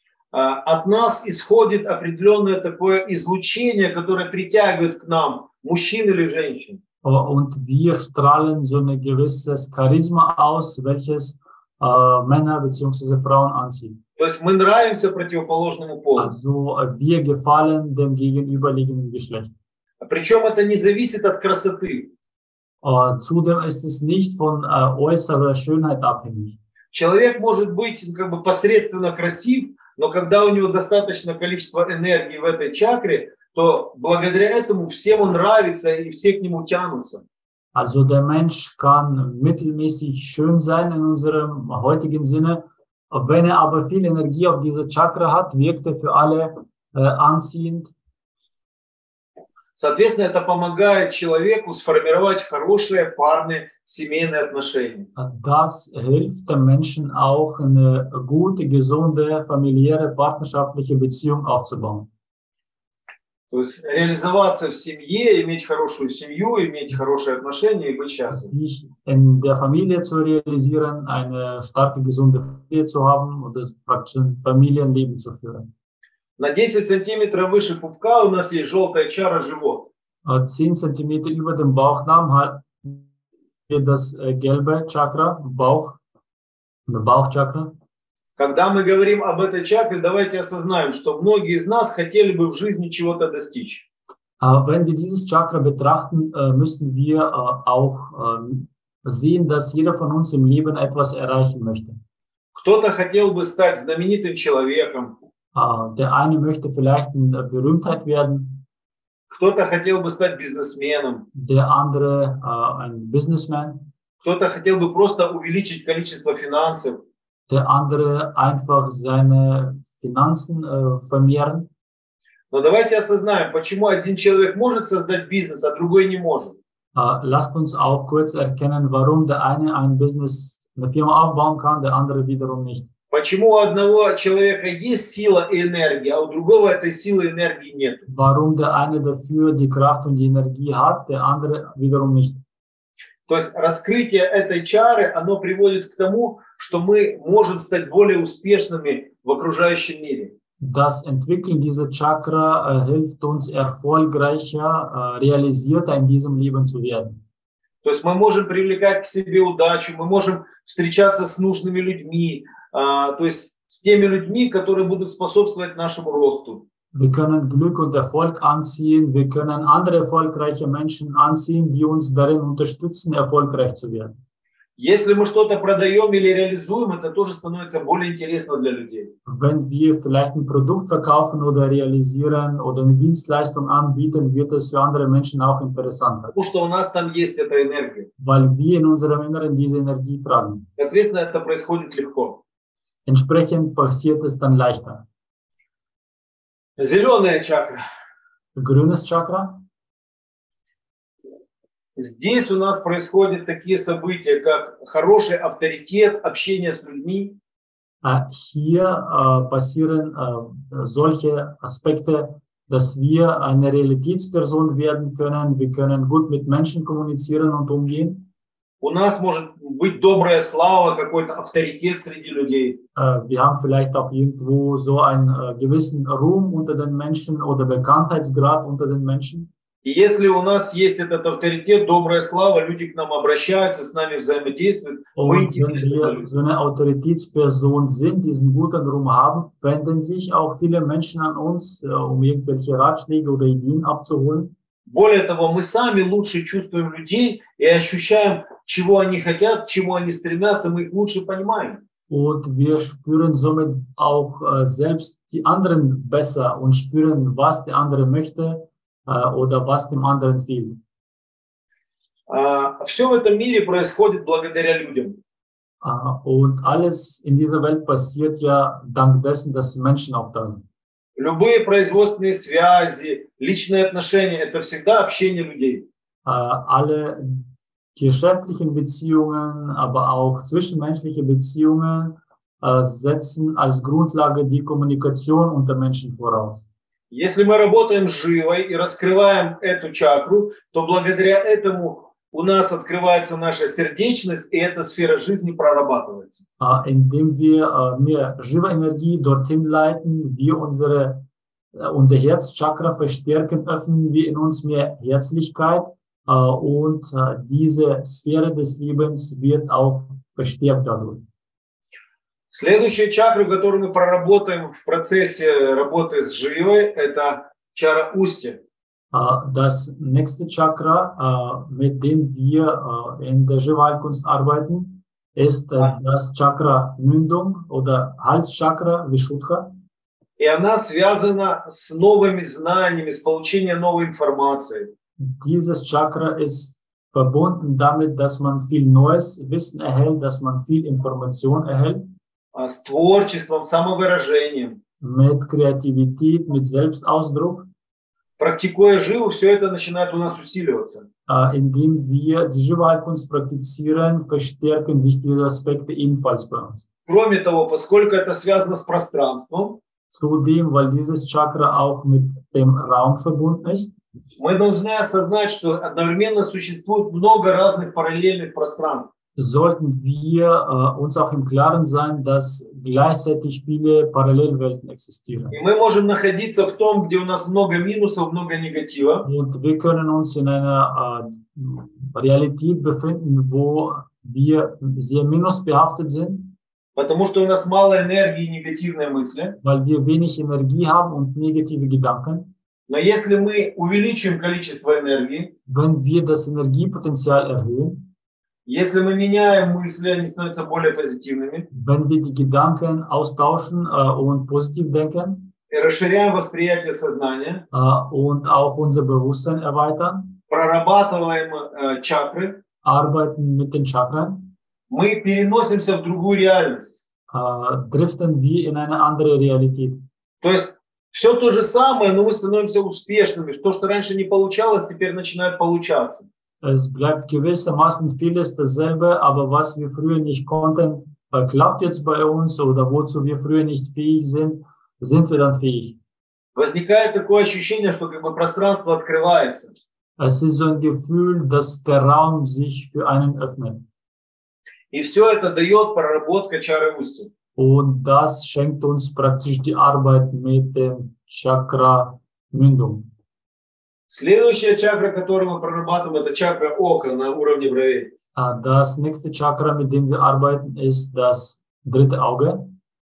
От нас исходит определенное такое излучение, которое притягивает к нам мужчин или женщин. Und wir strahlen so ein gewisses Charisma aus, welches äh, Männer bzw. Frauen anzieht. То есть мы нравимся противоположному полу. Also wir gefallen dem gegenüberliegenden Geschlecht. Причем это не зависит от красоты. Uh, zudem ist es nicht von äh, äußerer Schönheit abhängig. Человек может быть как бы посредственно красив, но когда у него достаточное количество энергии в этой чакре, то благодаря этому всем он нравится и все к нему тянутся. Also der Mensch kann mittelmäßig schön sein in unserem heutigen Sinne. Wenn er aber viel Energie auf diese Chakra hat, wirkt er für alle äh, anziehend. Soответственно, это помогает человеку сформировать хорошие парные семейные отношения. Das hilft dem Menschen auch, eine gute, gesunde, familiäre, partnerschaftliche Beziehung aufzubauen. То есть реализоваться в семье, иметь хорошую семью, иметь хорошие отношения и быть счастливым. Sich in der Familie zu realisieren, eine starke, gesunde Familie zu haben oder praktisch ein Familienleben zu führen. На десять сантиметров выше пупка у нас есть желтая чара живот. zehn Zentimeter über dem Bauchnabel hat das gelbe Chakra, Bauch, Bauchchakra. Когда мы говорим об этой чакре, давайте осознаем, что многие из нас хотели бы в жизни чего-то достичь. Wenn wir dieses Chakra betrachten, müssen wir auch sehen, dass jeder von uns im Leben etwas erreichen möchte. Кто-то хотел бы стать знаменитым человеком. Der eine möchte vielleicht eine Berühmtheit werden. Кто-то хотел бы стать бизнесменом. Der andere ein Businessman. Кто-то хотел бы просто увеличить количество финансов. Der andere einfach seine Finanzen äh, vermehren. Но давайте осознаем, почему один человек может создать бизнес, а другой не может. Uh, lasst uns auch kurz erkennen, warum der eine ein Business, eine Firma aufbauen kann, der andere wiederum nicht. Почему у одного человека есть сила и энергия, а у другого этой силы и энергии нет? Warum der eine dafür die Kraft und die Energie hat, der andere wiederum nicht. То есть раскрытие этой чары, оно приводит к тому, что мы можем стать более успешными в окружающем мире. Das Entwickeln dieser Chakra äh, hilft uns erfolgreicher, äh, realisierter in diesem Leben zu werden. То есть мы можем привлекать к себе удачу, мы можем встречаться с нужными людьми, äh, то есть с теми людьми, которые будут способствовать нашему росту. Wir können Glück und Erfolg anziehen, wir können andere erfolgreiche Menschen anziehen, die uns darin unterstützen, erfolgreich zu werden. Если мы что-то продаем или реализуем, это тоже становится более интересно для людей. Wenn wir vielleicht ein Produkt verkaufen oder realisieren oder eine Dienstleistung anbieten, wird es für andere Menschen auch interessanter. Потому что у нас там есть эта энергия. Weil wir in unserem Inneren diese Energie tragen. Соответственно, это происходит легко. Entsprechend passiert es dann leichter. Зеленая чакра. Grünes Chakra. Здесь у нас происходят такие события, как хороший авторитет, общение с людьми. Hier äh, passieren äh, solche Aspekte, dass wir eine Realitätsperson werden können. Wir können gut mit Menschen kommunizieren und umgehen. У нас может быть добрая слава, какой-то авторитет среди людей. Äh, wir haben vielleicht auch irgendwo so einen äh, gewissen Ruhm unter den Menschen oder Bekanntheitsgrad unter den Menschen. И если у нас есть этот авторитет, добрая слава, люди к нам обращаются, с нами взаимодействуют. Und wenn wir so eine Autoritätsperson sind, diesen guten Ruhm haben, wenden sich auch viele Menschen an uns, äh, um irgendwelche Ratschläge oder Ideen abzuholen. Более того, мы сами лучше чувствуем людей и ощущаем, чего они хотят, к чему они стремятся, мы их лучше понимаем. Und wir spüren somit auch äh, selbst die anderen besser und spüren, was der andere möchte äh, oder was dem anderen fehlt. Uh, все в этом мире происходит благодаря людям. Uh, und alles in dieser Welt passiert ja dank dessen, dass Menschen auch da sind. Любые производственные связи, личные отношения – это всегда общение людей. Uh, alle geschäftlichen Beziehungen, aber auch zwischenmenschliche Beziehungen uh, setzen als Grundlage die Kommunikation unter Menschen voraus. Если мы работаем с живой и раскрываем эту чакру, то благодаря этому у нас открывается наша сердечность, и эта сфера жизни прорабатывается. Uh, indem wir uh, mehr Shiva-Energie dorthin leiten, wir unsere, uh, unser Herzchakra verstärken, öffnen wir in uns mehr Herzlichkeit uh, und uh, diese Sphäre des Lebens wird auch verstärkt dadurch. Следующая чакра, которую мы проработаем в процессе работы с живой, это чара устья. Uh, das nächste Chakra, uh, mit dem wir uh, in der Shiva-Heilkunst arbeiten, ist uh, das Chakra Mündung oder Halschakra Vishuddha. И она связана с новыми знаниями, с получением новой информации. Dieses Chakra ist verbunden damit, dass man viel neues Wissen erhält, dass man viel Information erhält. С творчеством, самовыражением. Mit Kreativität, mit Selbstausdruck. Практикуя живу, все это начинает у нас усиливаться. Uh, indem wir die Shiva-Heilkunst praktizieren, verstärken sich diese Aspekte ebenfalls bei uns. Кроме того, поскольку это связано с пространством, Zudem, weil dieses Chakra auch mit dem Raum verbunden ist, мы должны осознать, что одновременно существует много разных параллельных пространств. sollten wir uh, uns auch im Klaren sein, dass gleichzeitig viele Parallelwelten existieren. И мы можем находиться в том, где у нас много минусов, много негатива. Und wir können uns in einer uh, Realität befinden, wo wir sehr minusbehaftet sind, Потому что у нас мало энергии и негативной мысли. weil wir wenig Energie haben und negative Gedanken. Но если мы увеличим количество энергии, Wenn wir das Energiepotenzial erhöhen, если мы меняем мысли, они становятся более позитивными, wenn wir die Gedanken austauschen uh, und positiv denken и расширяем восприятие сознания, uh, und auch unser Bewusstsein erweitern, прорабатываем э, чакры, arbeiten mit den Chakren, мы переносимся в другую реальность. uh, driften wir in eine andere Realität. То есть все то же самое, но мы становимся успешными. То, что раньше не получалось, теперь начинает получаться. Es bleibt gewissermaßen vieles dasselbe, aber was wir früher nicht konnten, äh, klappt jetzt bei uns, oder wozu wir früher nicht fähig sind, sind wir dann fähig. Возникает такое ощущение, что как бы пространство открывается. Es ist so ein Gefühl, dass der Raum sich für einen öffnet. И все это дает проработка чары устья. Und das schenkt uns praktisch die Arbeit mit dem Chakra Mündung. Следующая чакра, которую мы прорабатываем, это чакра ока на уровне бровей. Das nächste Chakra, mit dem wir arbeiten, ist das dritte Auge.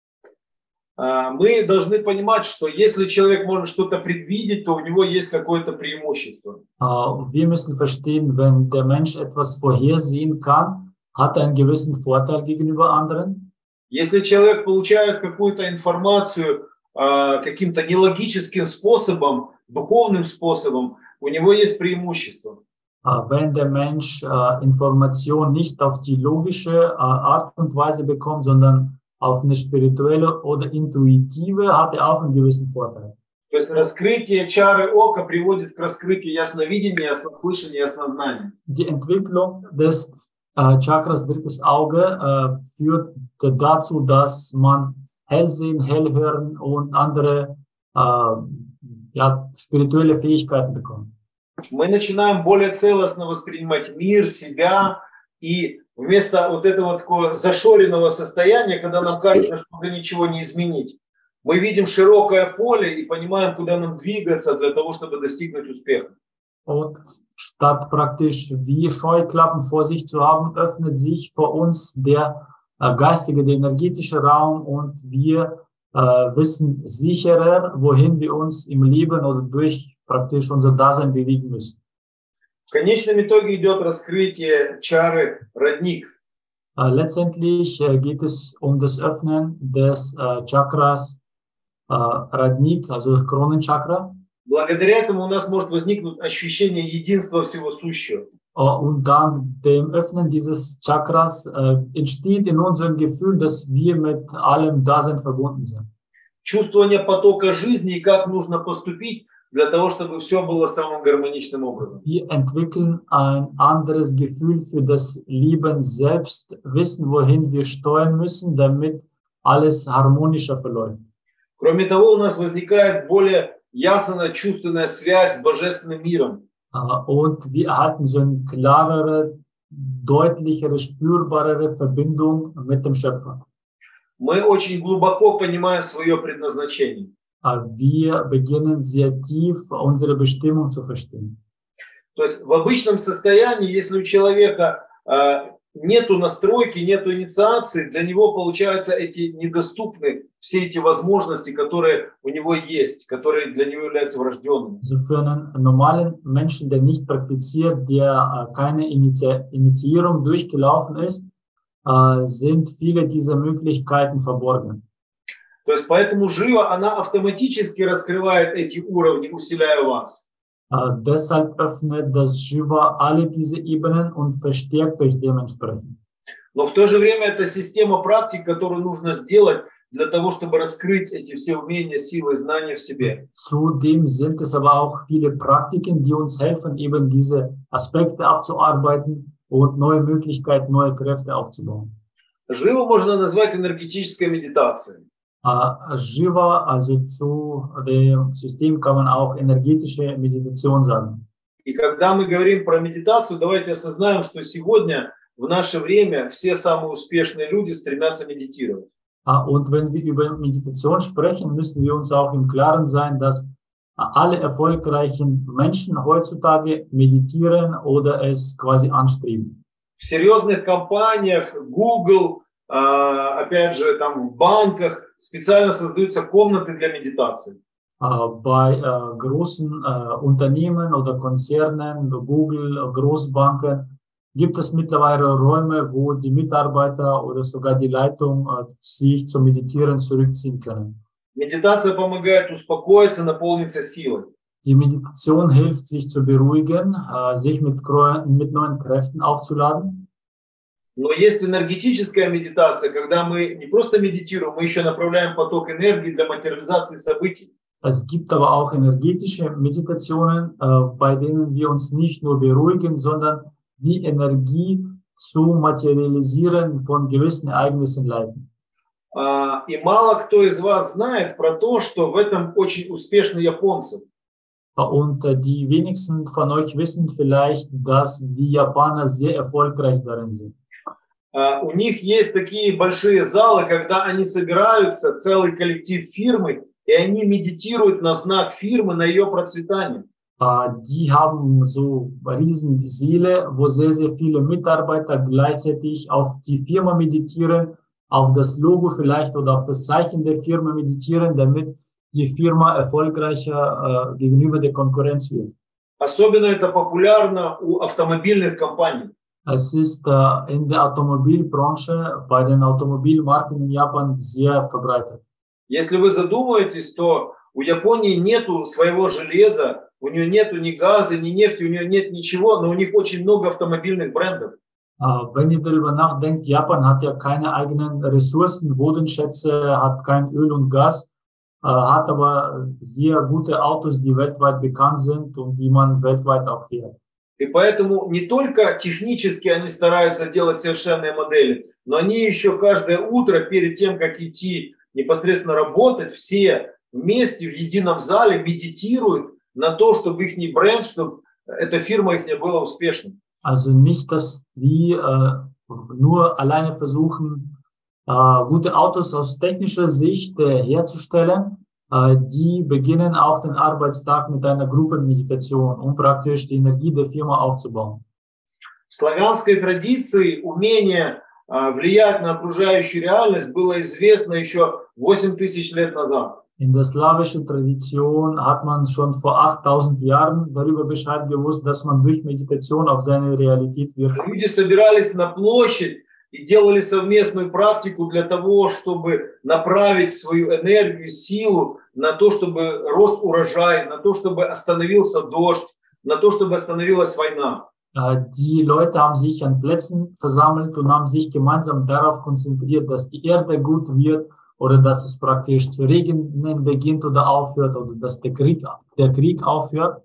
Мы должны понимать, что если человек может что-то предвидеть, то у него есть какое-то преимущество. Wir müssen verstehen, wenn der Mensch etwas vorhersehen kann, hat er einen gewissen Vorteil gegenüber anderen. Если человек получает какую-то информацию э, каким-то нелогическим способом, духовным способом, у него есть преимущество. Uh, wenn der Mensch uh, Information nicht auf die logische uh, Art und Weise bekommt, sondern auf eine spirituelle oder intuitive, hat er auch einen gewissen Vorteil. То есть раскрытие чары ока приводит к раскрытию ясновидения, яснослышания, яснознания. Die Entwicklung des uh, Chakras drittes Auge uh, führt dazu, dass man Hellsehen, Hellhören und andere uh, ja, spirituelle Fähigkeiten bekommt. Мы начинаем более целостно воспринимать мир, себя, и вместо вот этого такого зашоренного состояния, когда нам кажется, что уже ничего не изменить, мы видим широкое поле и понимаем, куда нам двигаться для того, чтобы достигнуть успеха. Und statt praktisch wie Scheuklappen vor sich zu haben, öffnet sich vor uns der äh, geistige, der energetische Raum und wir äh, wissen sicherer, wohin wir uns im Leben oder durch praktisch unser Dasein bewegen müssen. В конечном итоге идет раскрытие чары родник. Äh, letztendlich äh, geht es um das Öffnen des äh, Chakras äh, Radnik, also das Kronenchakra. Благодаря этому у нас может возникнуть ощущение единства всего сущего. Und dank dem Öffnen dieses Chakras äh, entsteht in uns ein Gefühl, dass wir mit allem Dasein verbunden sind. Чувствование потока жизни и как нужно поступить для того, чтобы все было самым гармоничным образом. Wir entwickeln ein anderes Gefühl für das Leben selbst, wissen, wohin wir steuern müssen, damit alles harmonischer verläuft. Кроме того, у нас возникает более ясная чувственная связь с божественным миром. Und wir erhalten so eine klarere, deutlichere, spürbarere Verbindung mit dem Schöpfer. Мы очень глубоко понимаем свое предназначение. Wir beginnen sehr tief unsere Bestimmung zu verstehen. То есть в обычном состоянии, если у человека э, нету настройки, нету инициации, для него, получается, эти недоступны все эти возможности, которые у него есть, которые для него являются врожденными. Also für einen normalen Menschen, der nicht praktiziert, der äh, keine Inizi- Initiierung durchgelaufen ist, äh, sind viele dieser Möglichkeiten verborgen. То есть поэтому жива, она автоматически раскрывает эти уровни, усиляя вас. Äh, deshalb öffnet das Shiva alle diese Ebenen und verstärkt euch dementsprechend. Но в то же время это система практик, которую нужно сделать для того, чтобы раскрыть эти все умения, силы, знания в себе. Zudem sind es aber auch viele Praktiken, die uns helfen, eben diese Aspekte abzuarbeiten und neue Möglichkeiten, neue Kräfte aufzubauen. Живо можно назвать энергетической медитацией. Uh, Shiva, also zu dem System kann man auch energetische Meditation sagen. И когда мы говорим про медитацию, давайте осознаем, что сегодня, в наше время, все самые успешные люди стремятся медитировать. Uh, und wenn wir über Meditation sprechen, müssen wir uns auch im Klaren sein, dass uh, alle erfolgreichen Menschen heutzutage meditieren oder es quasi anstreben. В серьезных компаниях, Google, äh, опять же, там в банках специально создаются комнаты для медитации. Uh, bei uh, großen uh, Unternehmen oder Konzernen, Google, Großbanken, gibt es mittlerweile Räume, wo die Mitarbeiter oder sogar die Leitung uh, sich zum Meditieren zurückziehen können. Медитация помогает успокоиться, наполниться силой. Die Meditation hilft, sich zu beruhigen, uh, sich mit, mit neuen Kräften aufzuladen. Но есть энергетическая медитация, когда мы не просто медитируем, мы еще направляем поток энергии для материализации событий. Es gibt aber auch energetische Meditationen, uh, bei denen wir uns nicht nur beruhigen, sondern die Energie zu materialisieren von gewissen Ereignissen leiten. Uh, и мало кто из вас знает про то, что в этом очень успешны японцы. Und uh, die wenigsten von euch wissen vielleicht, dass die Japaner sehr erfolgreich darin sind. Uh, у них есть такие большие залы, когда они собираются, целый коллектив фирмы, и они медитируют на знак фирмы, на ее процветание. Uh, die haben so riesen Säle, wo sehr, sehr viele Mitarbeiter gleichzeitig auf die Firma meditieren, auf das Logo vielleicht oder auf das Zeichen der Firma meditieren, damit die Firma erfolgreicher uh, gegenüber der Konkurrenz wird. Особенно это популярно у автомобильных компаний. Es ist äh, in der Automobilbranche, bei den Automobilmarken in Japan sehr verbreitet. Если вы задумаетесь, то у Японии нету своего железа, у нее нету ни газа, ни нефти, у нее нет ничего, но у них очень много автомобильных брендов. Äh, wenn ihr darüber nachdenkt, Japan hat ja keine eigenen Ressourcen, Bodenschätze, hat kein Öl und Gas, äh, hat aber sehr gute Autos, die weltweit bekannt sind und die man weltweit auch fährt. И поэтому не только технически они стараются делать совершенные модели, но они еще каждое утро перед тем, как идти непосредственно работать, все вместе в едином зале медитируют на то, чтобы их бренд, чтобы эта фирма их была успешной. Also nicht, dass die äh, nur alleine versuchen, äh, gute Autos aus technischer Sicht äh, herzustellen. Äh, die beginnen auch den Arbeitstag mit einer Gruppenmeditation, um praktisch die Energie der Firma aufzubauen. В славянской традиции умение äh, влиять на окружающую реальность было известно еще восемь тысяч лет назад. In der slawischen Tradition hat man schon vor achttausend Jahren darüber Bescheid gewusst, dass man durch Meditation auf seine Realität wirkt. Люди собирались на площадь и делали совместную практику для того, чтобы направить свою энергию, силу на то, чтобы рос урожай, на то, чтобы остановился дождь, на то, чтобы остановилась война. Die Leute haben sich an Plätzen versammelt und haben sich gemeinsam darauf konzentriert, dass die Erde gut wird, oder dass es praktisch zu regnen beginnt oder aufhört, oder dass der Krieg, der Krieg aufhört.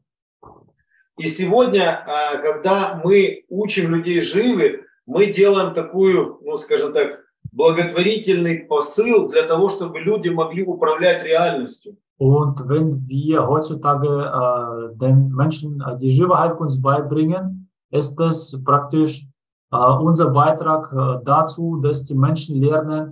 И сегодня, когда мы учим людей живы, мы делаем такую, ну, скажем так, благотворительный посыл для того, чтобы люди могли управлять реальностью. Und wenn wir heutzutage äh, den Menschen äh, die Живоheilkunst beibringen, ist es praktisch äh, unser Beitrag äh, dazu, dass die Menschen lernen,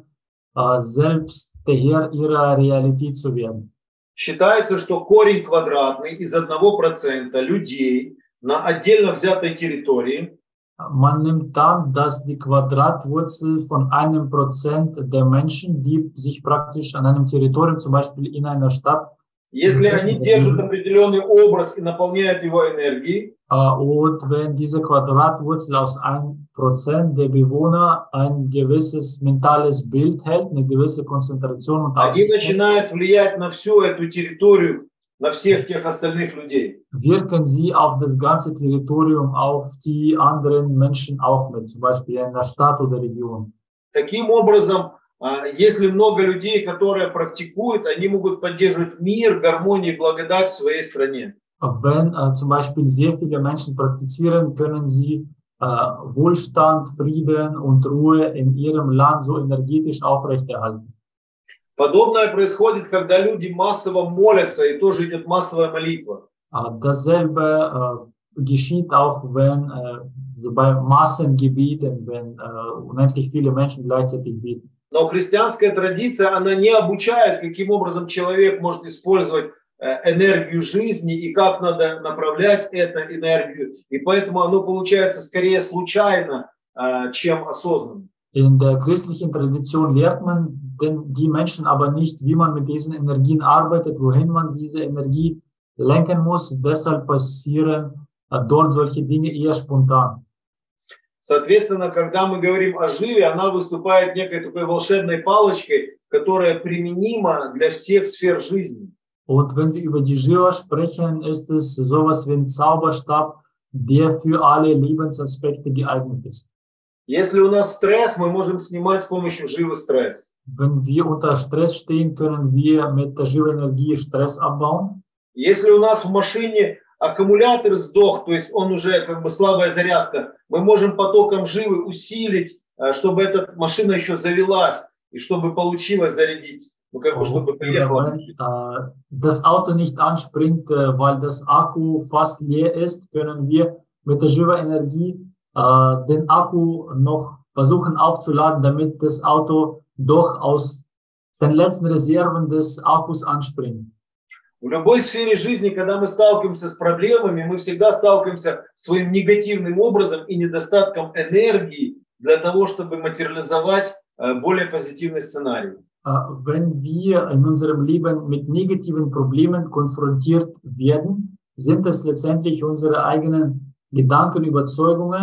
selbst der Herr ihrer Realität zu werden. Считается, что корень квадратный из одного процента людей на отдельно взятой территории Man nimmt dann, dass die Quadratwurzel von einem Prozent der Menschen, die sich praktisch an einem Territorium, zum Beispiel in einer Stadt, если они держат определенный образ и наполняют его энергией, und wenn diese Quadratwurzel aus ein Prozent der Bewohner ein gewisses mentales Bild hält, eine gewisse Konzentration und они начинают влиять на всю эту территорию, на всех тех остальных людей. Wirken sie auf das ganze Territorium, auf die anderen Menschen auch mit, zum Beispiel in der Stadt oder Region. Таким образом, если много людей, которые практикуют, они могут поддерживать мир, гармонию и благодать в своей стране. Wenn äh, zum Beispiel sehr viele Menschen praktizieren, können sie äh, Wohlstand, Frieden und Ruhe in ihrem Land so energetisch aufrechterhalten. Подобное происходит, когда люди массово молятся, и тоже идет массовая молитва. Äh, dasselbe äh, geschieht auch, wenn äh, so bei Massengebieten, wenn äh, unendlich viele Menschen gleichzeitig beten. Но христианская традиция, она не обучает, каким образом человек может использовать энергию жизни и как надо направлять эту энергию. И поэтому оно получается скорее случайно, чем осознанно. In der christlichen Tradition lehrt man den, die Menschen aber nicht, wie man mit diesen Energien arbeitet, wohin man diese Energie lenken muss. Deshalb passieren äh, dort solche Dinge eher spontan. Соответственно, когда мы говорим о живе, она выступает некой такой волшебной палочкой, которая применима для всех сфер жизни. Und wenn wir über die Jiva sprechen, ist es sowas wie ein Zauberstab, der für alle Lebensaspekte geeignet ist. Если у нас стресс, мы можем снимать с помощью живы стресс. Wenn wir unter Stress stehen, können wir mit der Jiva-Energie Stress abbauen. Если у нас в машине аккумулятор сдох, то есть он уже как бы слабая зарядка, мы можем потоком живы усилить, чтобы эта машина еще завелась и чтобы получилось зарядить. Как бы, чтобы wenn äh, das Auto nicht anspringt, äh, weil das Akku fast leer ist, können wir mit der Jiva-Energie äh, den Akku noch versuchen aufzuladen, damit das Auto doch aus den letzten Reserven des Akkus anspringt. В любой сфере жизни, когда мы сталкиваемся с проблемами, мы всегда сталкиваемся с своим негативным образом и недостатком энергии для того, чтобы материализовать äh, более позитивный сценарий. Wenn wir in unserem Leben mit negativen Problemen konfrontiert werden, sind es letztendlich unsere eigenen Gedanken, Überzeugungen,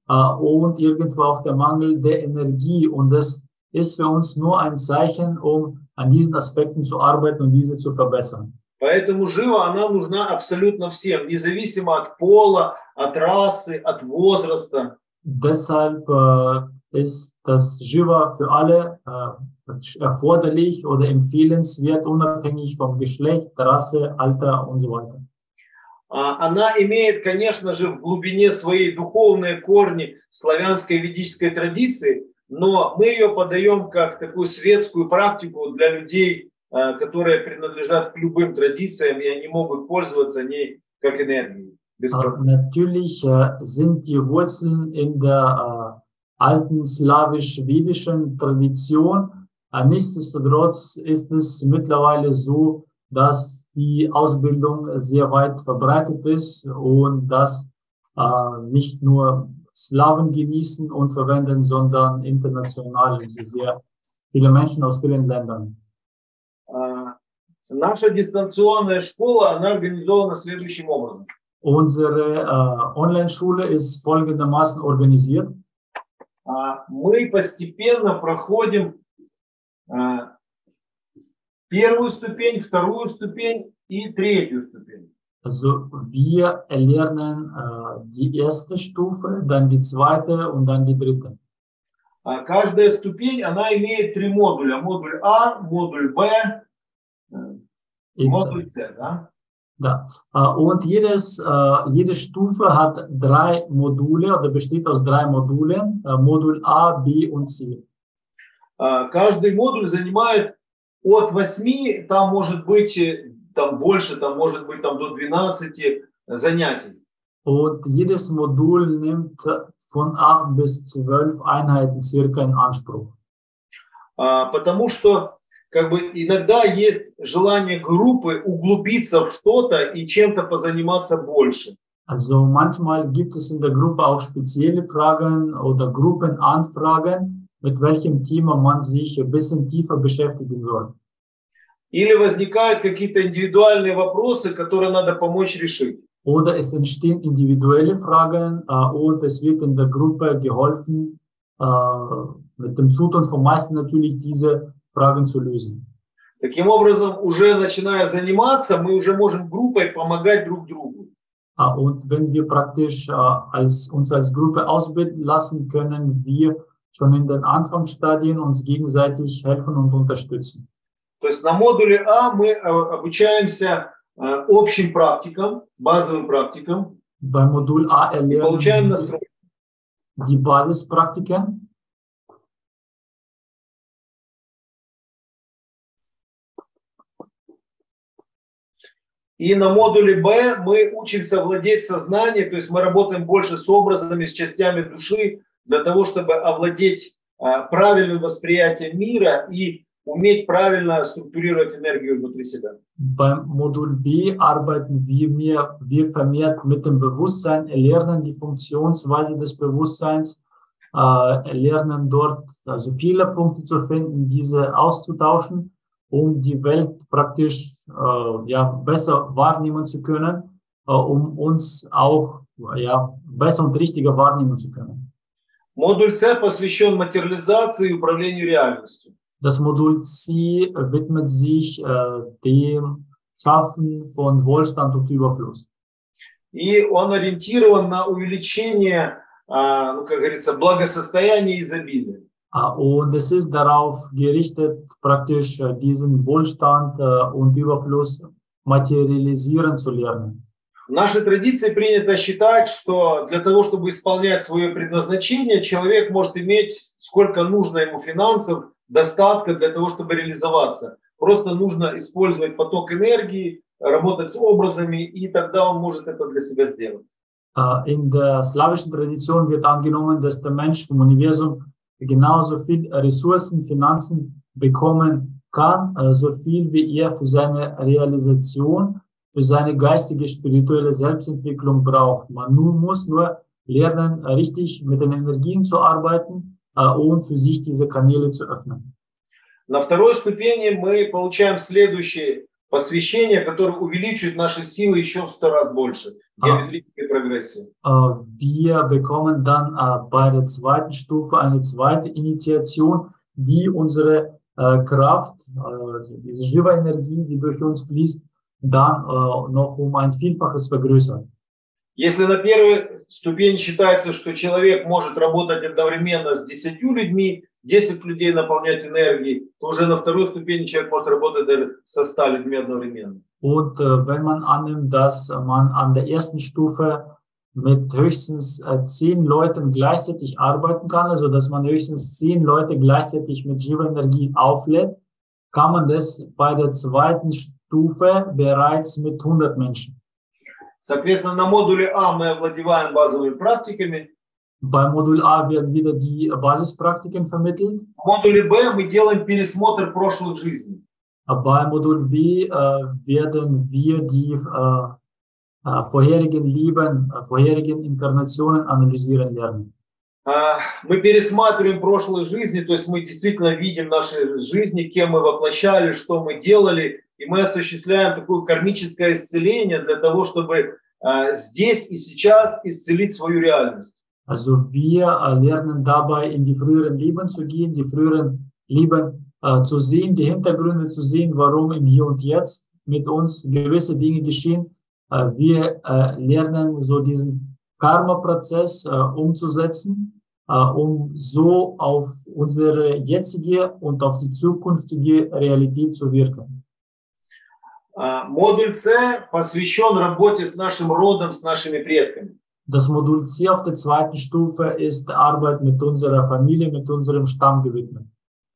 und irgendwo auch der Mangel der Energie. Und das ist für uns nur ein Zeichen, um an diesen Aspekten zu arbeiten und diese zu verbessern. Поэтому жива она нужна абсолютно всем, независимо от пола, от расы, от возраста. Deshalb äh, ist das Jiva für alle äh, erforderlich oder empfehlenswert, unabhängig vom Geschlecht, Rasse, Alter und so weiter. Она имеет, конечно же, в глубине своей духовные корни славянской ведической традиции, но мы ее подаем как такую светскую практику для людей, которые принадлежат к любым традициям, и они могут пользоваться ней как энергией. Uh, natürlich uh, sind die Wurzeln in der uh, alten slawisch-vedischen Tradition. Uh, nichtsdestotrotz ist es mittlerweile so, dass die Ausbildung sehr weit verbreitet ist und dass uh, nicht nur Slawen genießen und verwenden, sondern international, also sehr viele Menschen aus vielen Ländern. Uh, наша дистанционная школа, она организована следующим образом. Unsere äh, Online-Schule ist folgendermaßen organisiert. Мы постепенно проходим первую ступень, вторую ступень и третью ступень. Also wir erlernen äh, die erste Stufe, dann die zweite und dann die dritte. Каждая ступень, она имеет три модуля. Модуль А, модуль Б, модуль С, да? Da. Und jedes, jede Stufe hat drei Module oder besteht aus drei Modulen, Modul A, B und C. Каждый модуль занимает от восьми, там может быть там больше, там может быть там до двенадцати занятий. Und jedes Modul nimmt von acht bis zwölf Einheiten circa in Anspruch. Потому что как бы иногда есть желание группы углубиться в что-то и чем-то позаниматься больше. Also manchmal gibt es in der Gruppe auch spezielle Fragen oder Gruppenanfragen, mit welchem Thema man sich ein bisschen tiefer beschäftigen soll. Или возникают какие-то индивидуальные вопросы, которые надо помочь решить. Oder es entstehen individuelle Fragen äh, und es wird in der Gruppe geholfen, äh, mit dem Zutun vom Meister natürlich diese Fragen zu lösen. Таким образом, уже начиная заниматься, мы уже можем группой помогать друг другу. Uh, und wenn wir praktisch uh, als, uns als Gruppe ausbilden lassen, können wir schon in den Anfangsstadien uns gegenseitig helfen und unterstützen. То есть на модуле А мы обучаемся общим практикам, базовым практикам. Beim Modul A erlernen wir die Basispraktiken. И на модуле Б мы учимся владеть сознанием, то есть мы работаем больше с образами, с частями души, для того, чтобы овладеть а, правильным восприятием мира и уметь правильно структурировать энергию внутри себя. Beim Modul B arbeiten wir, mehr, wir vermehrt mit dem Bewusstsein, erlernen die Funktionsweise des Bewusstseins, äh, erlernen dort also viele Punkte zu finden, diese auszutauschen, um die Welt praktisch äh, ja, besser wahrnehmen zu können, äh, um uns auch ja, besser und richtiger wahrnehmen zu können. Модуль С посвящен материализации и управлению реальностью. Das Modul C widmet sich äh, dem Schaffen von Wohlstand und Überfluss. И он ориентирован на увеличение, äh, ну, как говорится, благосостояния и изобилия. Und es ist darauf gerichtet, praktisch diesen Wohlstand und Überfluss materialisieren zu lernen. В нашей традиции принято считать, что для того, чтобы исполнять свое предназначение, человек может иметь сколько нужно ему финансов, достатка для того, чтобы реализоваться. Просто нужно использовать поток энергии, работать с образами, и тогда он может это для себя сделать. In der slawischen Tradition wird angenommen, dass der Mensch vom Universum genauso viel Ressourcen, Finanzen bekommen kann, so viel wie er für seine Realisation, für seine geistige, spirituelle Selbstentwicklung braucht. Man nun muss nur lernen, richtig mit den Energien zu arbeiten und für sich diese Kanäle zu öffnen. На второй ступени мы получаем следующий посвящение, которое увеличивает наши силы еще в сто раз больше. Геометрической прогрессии. Wir bekommen dann bei der zweiten Stufe eine zweite Initiation, die unsere Kraft, diese Shiva-Energie, die durch uns fließt, dann noch um ein Vielfaches vergrößert. Если на первой ступени считается, что человек может работать одновременно с десятью людьми, десять людей наполнять энергией, то уже на второй ступени человек может работать даже со ста людьми одновременно. Und äh, wenn man annimmt, dass man an der ersten Stufe mit höchstens äh, zehn Leuten gleichzeitig arbeiten kann, also dass man höchstens zehn Leute gleichzeitig mit Shiva-Energie auflädt, kann man das bei der zweiten Stufe bereits mit hundert Menschen. Соответственно, на модуле А мы овладеваем базовыми практиками. Bei Modul A werden wieder die Basispraktiken vermittelt. В модуле Б мы делаем пересмотр прошлых жизней. Bei Modul B äh, werden wir die äh, äh, vorherigen Leben, äh, vorherigen Inkarnationen analysieren lernen. Мы пересматриваем прошлые жизни, то есть мы действительно видим наши жизни, кем мы воплощали, что мы делали, и мы осуществляем такое кармическое исцеление для того, чтобы äh, здесь и сейчас исцелить свою реальность. Also wir äh, lernen dabei in die früheren Leben zu gehen, die früheren Leben äh, zu sehen, die Hintergründe zu sehen, warum im Hier und Jetzt mit uns gewisse Dinge geschehen. Äh, wir äh, lernen so diesen Karma-Prozess äh, umzusetzen, äh, um so auf unsere jetzige und auf die zukünftige Realität zu wirken. Модуль С посвящен работе с нашим родом, с нашими предками. Das Modul C auf der zweiten Stufe ist Arbeit mit unserer Familie, mit unserem Stamm gewidmet.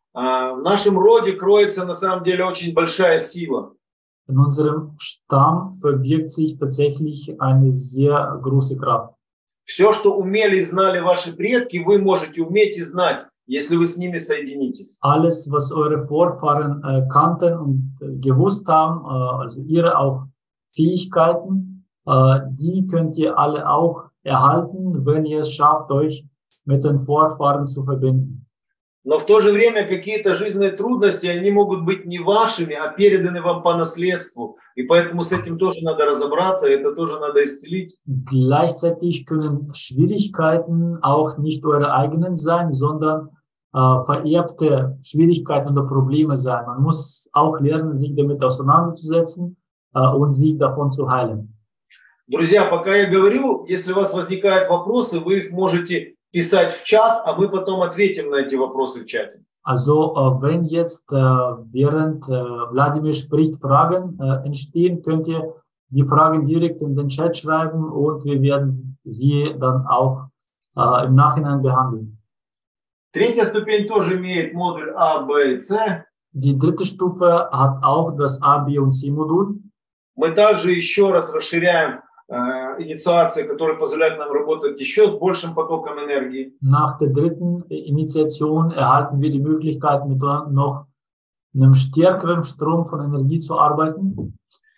В нашем роде кроется на самом деле очень большая сила. In unserem Stamm verbirgt sich tatsächlich eine sehr große Kraft. Все, что умели и знали ваши предки, вы можете уметь и знать, если вы с ними соединитесь. Alles, was eure Vorfahren äh, kannten und äh, gewusst haben, äh, also ihre auch Fähigkeiten, äh, die könnt ihr alle auch erhalten, wenn ihr es schafft, euch mit den Vorfahren zu verbinden. Но в то же время какие-то жизненные трудности, они могут быть не вашими, а переданы вам по наследству. И поэтому с этим тоже надо разобраться, это тоже надо исцелить. Gleichzeitig können Schwierigkeiten auch nicht eure eigenen sein, sondern äh, vererbte Schwierigkeiten oder Probleme sein. Man muss auch lernen, sich damit auseinanderzusetzen äh, und sich davon zu heilen. Друзья, пока я говорю, если у вас возникают вопросы, вы их можете писать в чат, а мы потом ответим на эти вопросы в чате. Also, äh, wenn jetzt äh, während äh, Wladimir spricht Fragen äh, entstehen, könnt ihr die Fragen direkt in den Chat schreiben und wir werden sie dann auch äh, im Nachhinein behandeln. Третья ступень тоже имеет модуль А, Б и С. Die dritte Stufe hat auch das A, B und C Modul. Мы также еще раз расширяем инициации, которые позволяют нам работать еще с большим потоком энергии. Nach der dritten Initiation erhalten wir die Möglichkeit, mit noch einem stärkeren Strom von Energie zu arbeiten.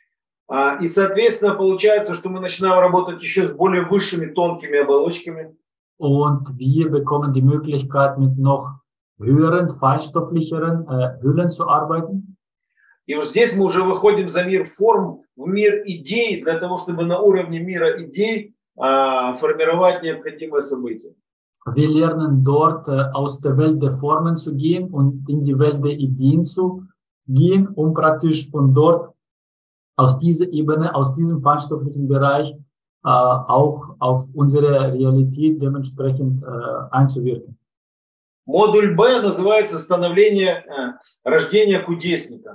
И, соответственно, получается, что мы начинаем работать еще с более высшими тонкими оболочками. Und wir bekommen die Möglichkeit, mit noch höheren, feinstofflicheren äh, Hüllen zu arbeiten. И уж здесь мы уже выходим за мир форм, в мир идей, для того, чтобы на уровне мира идей а, формировать необходимые события. Wir lernen dort äh, aus der Welt der Formen zu gehen und in die Welt der Ideen zu gehen, um praktisch von dort, aus dieser Ebene, aus diesem feinstofflichen Bereich, äh, auch auf unsere Realität dementsprechend äh, einzuwirken. Модуль Б называется «Становление, э, рождение кудесника».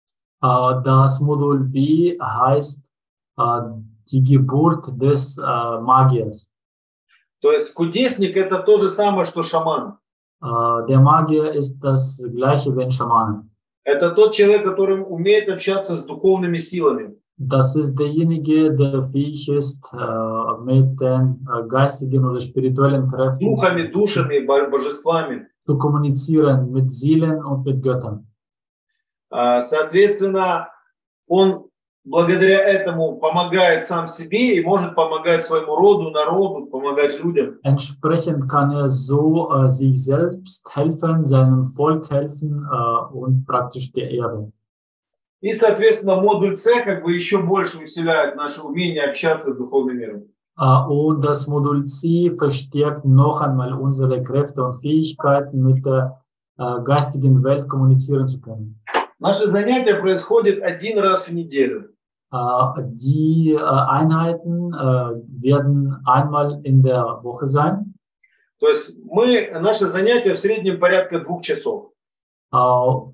Das Modul B heißt äh, die Geburt des äh, Magiers. То есть кудесник это то же самое, что шаман. Äh, der Magier ist das gleiche wie ein Schamane. Это тот человек, который умеет общаться с духовными силами. Das ist derjenige, der fähig ist, äh, mit den äh, geistigen oder spirituellen Kräften Духами, душами, божествами. zu kommunizieren, mit Seelen und mit Göttern. Соответственно, он благодаря этому помогает сам себе и может помогать своему роду, народу, помогать людям. Entsprechend kann er so äh, sich selbst helfen, seinem Volk helfen äh, und praktisch der Erde. И, соответственно, модуль С как бы еще больше усиляет наше умение общаться с духовным миром. Uh, und das Modul C verstärkt noch einmal unsere Kräfte und Fähigkeiten, mit der uh, geistigen Welt kommunizieren zu können. Наше занятие происходит один раз в неделю. Uh, die uh, Einheiten uh, werden einmal in der Woche sein. То есть мы, наше занятие в среднем порядка двух часов. Uh,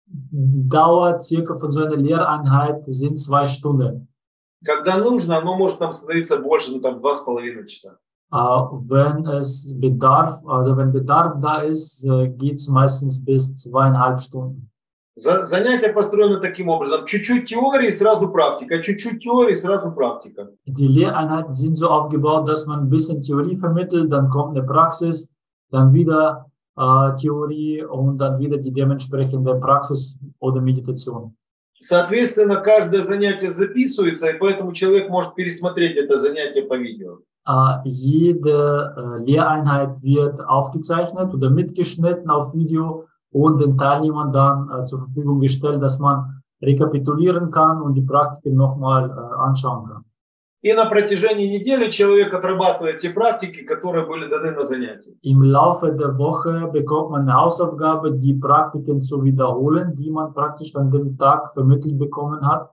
Dauer circa von so einer Lehreinheit sind zwei Stunden. Когда нужно, оно может нам становиться больше, ну там два с половиной часа. Uh, wenn es Bedarf, oder wenn Bedarf da ist, uh, geht es meistens bis zweieinhalb Stunden. За, занятие построено таким образом. Чуть-чуть теории, сразу практика. Чуть-чуть теории, сразу практика. Die Lehreinheiten sind so aufgebaut, dass man ein bisschen Theorie vermittelt, dann kommt eine Praxis, dann wieder uh, Theorie und dann wieder die dementsprechende Praxis oder Meditation. Соответственно, каждое занятие записывается, и поэтому человек может пересмотреть это занятие по видео. Uh, jede uh, Lehreinheit wird aufgezeichnet oder mitgeschnitten auf Video und den Teilnehmern dann uh, zur Verfügung gestellt, dass man rekapitulieren kann und die Praktiken nochmal uh, anschauen kann. И на протяжении недели человек отрабатывает те практики, которые были даны на занятии. Im Laufe der Woche bekommt man eine Hausaufgabe, die Praktiken zu wiederholen, die man praktisch an dem Tag vermittelt bekommen hat.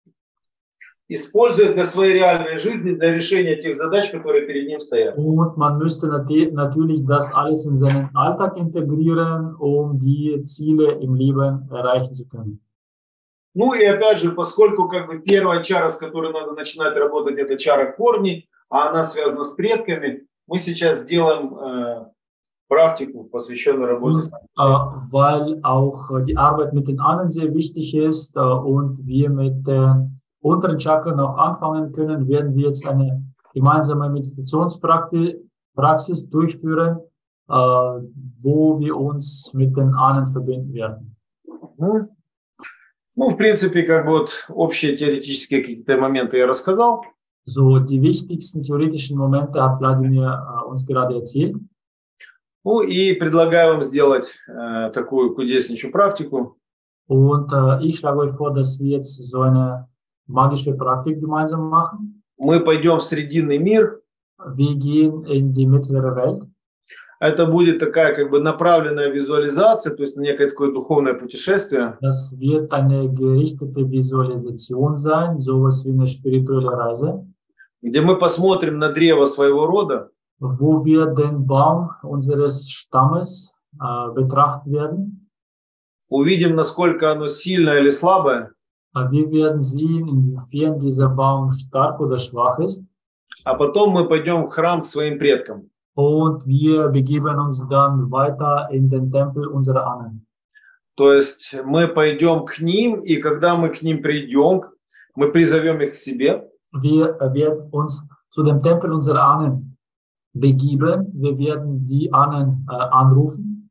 Использует для своей реальной жизни, для решения тех задач, которые перед ним стоят. Und man müsste nat- natürlich das alles in seinen Alltag integrieren, um die Ziele im Leben erreichen zu können. Ну и опять же, поскольку как бы первая чара, с которой надо начинать работать, это чара корней, а она связана с предками, мы сейчас делаем э, практику, посвященную работе с нами. Uh, weil auch die Arbeit mit den Ahnen sehr wichtig ist uh, und wir mit den unteren Chakren auch anfangen können, werden wir jetzt eine gemeinsame Meditationspraxis durchführen, uh, wo wir uns mit den Ahnen verbinden werden. Mhm. Ну, в принципе, как бы вот общие теоретические какие-то моменты я рассказал. So, die wichtigsten theoretischen Momente hat Wladimir uh, uns gerade erzählt. Ну и предлагаю вам сделать э, такую кудеснейшую практику. Und uh, ich schlage euch vor, dass wir jetzt so eine magische Praktik gemeinsam machen. Мы пойдем в Срединный мир. Wir gehen in die mittlere Welt. Это будет такая как бы направленная визуализация, то есть некое такое духовное путешествие. Das wird eine gerichtete Visualisation sein, sowas wie eine spirituelle Reise, Где мы посмотрим на древо своего рода, wo wir den Baum unseres Stammes äh, betrachten werden. увидим, насколько оно сильное или слабое, Äh, wir werden sehen, inwiefern dieser Baum stark oder schwach ist. а потом мы пойдем в храм к своим предкам. Und wir begeben uns dann weiter in den Tempel unserer Ahnen. То есть мы пойдем к ним, и когда мы к ним придем, мы призовем их к себе. Wir äh, werden uns zu dem Tempel unserer Ahnen begeben. Wir werden die Ahnen äh, anrufen.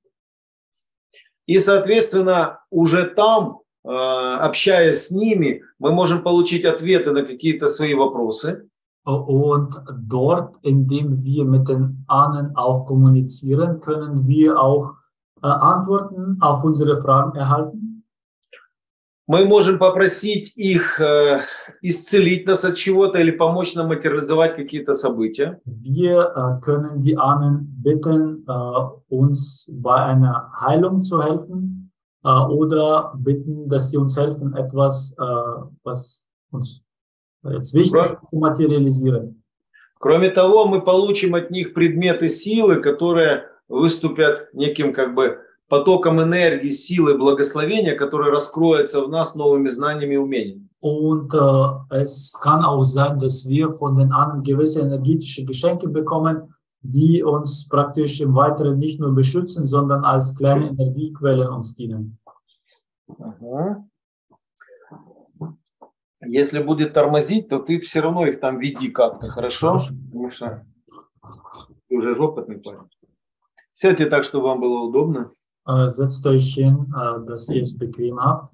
И, соответственно, уже там, э, общаясь с ними, мы можем получить ответы на какие-то свои вопросы. Und dort, indem wir mit den Ahnen auch kommunizieren, können wir auch äh, Antworten auf unsere Fragen erhalten. Мы можем попросить их э, исцелить нас от чего-то или помочь нам материализовать какие-то события. Wir äh, können die Ahnen bitten, äh, uns bei einer Heilung zu helfen äh, oder bitten, dass sie uns helfen, etwas, äh, was uns jetzt wichtig ist, zu materialisieren. Кроме того, мы получим от них предметы силы, которые выступят неким как бы потоком энергии, силы, благословения, которые раскроются в нас новыми знаниями и умениями. Und äh, es kann auch sein, dass wir von den anderen gewisse energetische Geschenke bekommen, die uns praktisch im Weiteren nicht nur beschützen, sondern als kleine Energiequellen uns dienen. Ага. Если будет тормозить, то ты все равно их там веди как-то, хорошо? Потому что ты уже опытный парень. Сядьте так, чтобы вам было удобно. Äh, setzt euch hin, äh, dass ihr es bequem habt.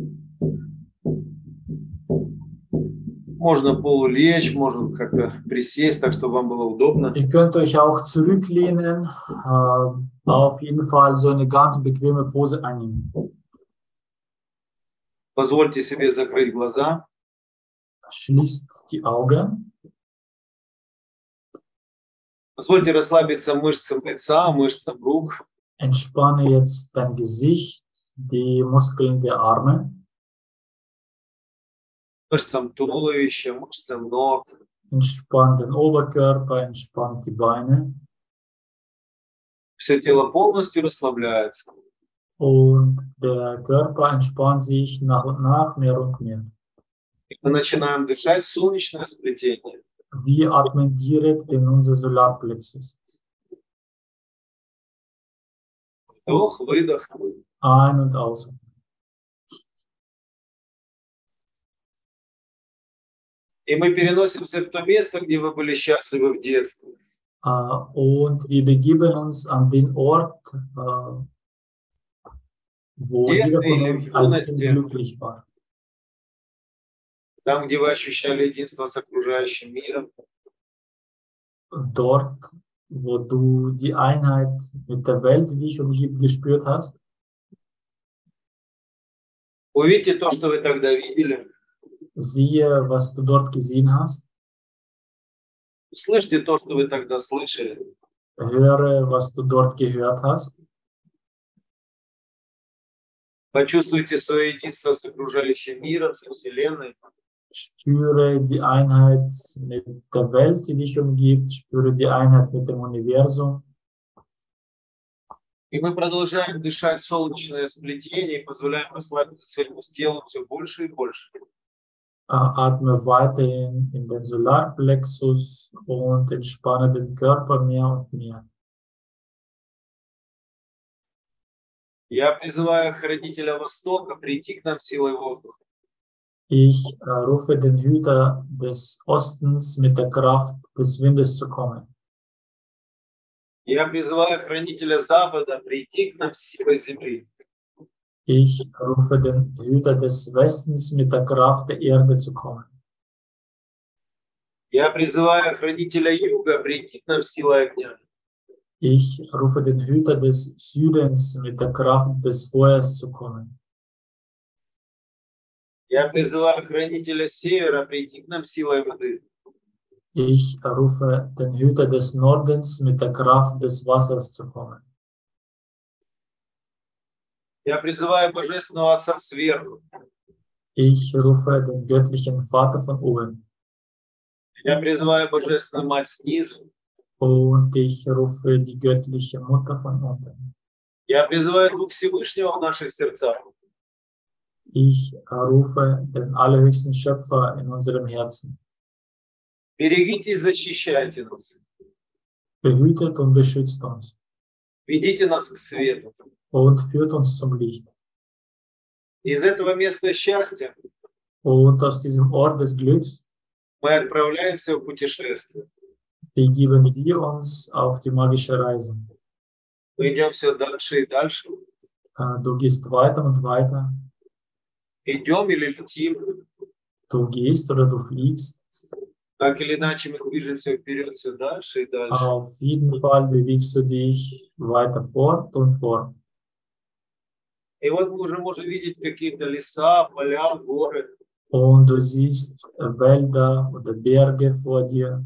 Можно полулечь, можно как-то присесть, так, чтобы вам было удобно. Ihr könnt euch auch zurücklehnen, äh, auf jeden Fall so eine ganz bequeme Pose einnehmen. Позвольте себе закрыть глаза. Schließt die Augen. Позвольте расслабиться мышцам лица, мышцам рук. Entspanne jetzt dein Gesicht, die Muskeln der Arme, Мышцам туловища, мышцам ног. entspann den Oberkörper, entspann die Beine Все тело полностью расслабляется. und der Körper entspannt sich nach und nach mehr und mehr. И мы начинаем дышать в солнечное сплетение. Wir atmen direkt in unser Solarplexus. Вдох, выдох. Ein- und aus. И мы переносимся в то место, где вы были счастливы в детстве. Uh, und wir begeben uns an den Ort, uh, wo jeder von uns als Kind glücklich war. Там, где вы ощущали единство с окружающим миром. Dort, wo du die Einheit mit der Welt, die dich umgibt, gespürt hast. Увидите то, что вы тогда видели. Siehe, was du dort gesehen hast. Слышите то, что вы тогда слышали. Höre, was du dort gehört hast. Почувствуйте свое единство с окружающим миром, со Вселенной. Spüre die Einheit mit der Welt, die dich umgibt. Spüre die Einheit mit dem Universum. И мы продолжаем дышать в солнечное сплетение и позволяем расслабиться своему телу все больше и больше. Atme weiterhin in den Solarplexus und entspanne den Körper mehr und mehr. Я призываю хранителя Востока прийти к нам силой воздуха. Ich äh, rufe den Hüter des Ostens mit der Kraft des Windes zu kommen. Я призываю хранителя Запада прийти к нам силой земли. Ich rufe den Hüter des Westens mit der Kraft der Erde zu kommen. Я призываю хранителя Юга прийти к нам силой огня. Ich rufe den Hüter des Südens mit der Kraft des Feuers zu kommen. Я призываю хранителя Севера прийти к нам силой воды. Ich rufe den Hüter des Nordens mit der Kraft des Wassers zu kommen. Я призываю Божественного Отца сверху. Ich rufe den göttlichen Vater von oben. Я призываю Божественную Мать снизу. Und ich rufe die göttliche Mutter von unten. Я призываю Дух Всевышнего в наших сердцах. Ich rufe den allerhöchsten Schöpfer in unserem Herzen. Берегите и защищайте нас. Behütet und beschützt uns. Ведите нас к свету. Und führt uns zum Licht. Из этого места счастья Und aus diesem Ort des Glücks мы отправляемся в путешествие. begeben wir uns auf die magische Reise. Мы идем все дальше и дальше. Du gehst weiter und weiter. Идем или летим. Du gehst oder du fliegst. Так или иначе мы движемся вперед все дальше и дальше. Auf jeden Fall bewegst du dich weiter fort und fort. И вот мы уже можем видеть какие-то леса, поля, горы. Und du siehst Wälder oder Berge vor dir.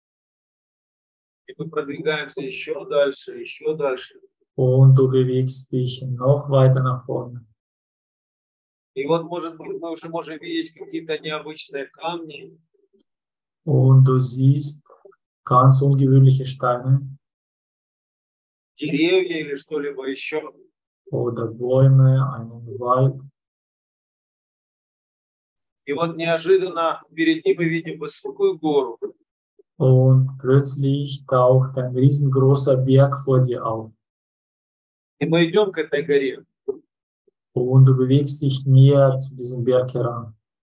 И мы продвигаемся еще дальше, еще дальше. Und du bewegst dich noch weiter nach vorne. И вот, может быть, мы уже можем видеть какие-то необычные камни. Und du siehst ganz ungewöhnliche Steine. Деревья или что-либо еще. Oder Bäume, einen Wald. И вот неожиданно перед ним мы видим высокую гору. Und plötzlich taucht ein riesengroßer Berg vor dir auf. И мы идем к этой горе. Und du bewegst dich näher zu diesem Berg heran.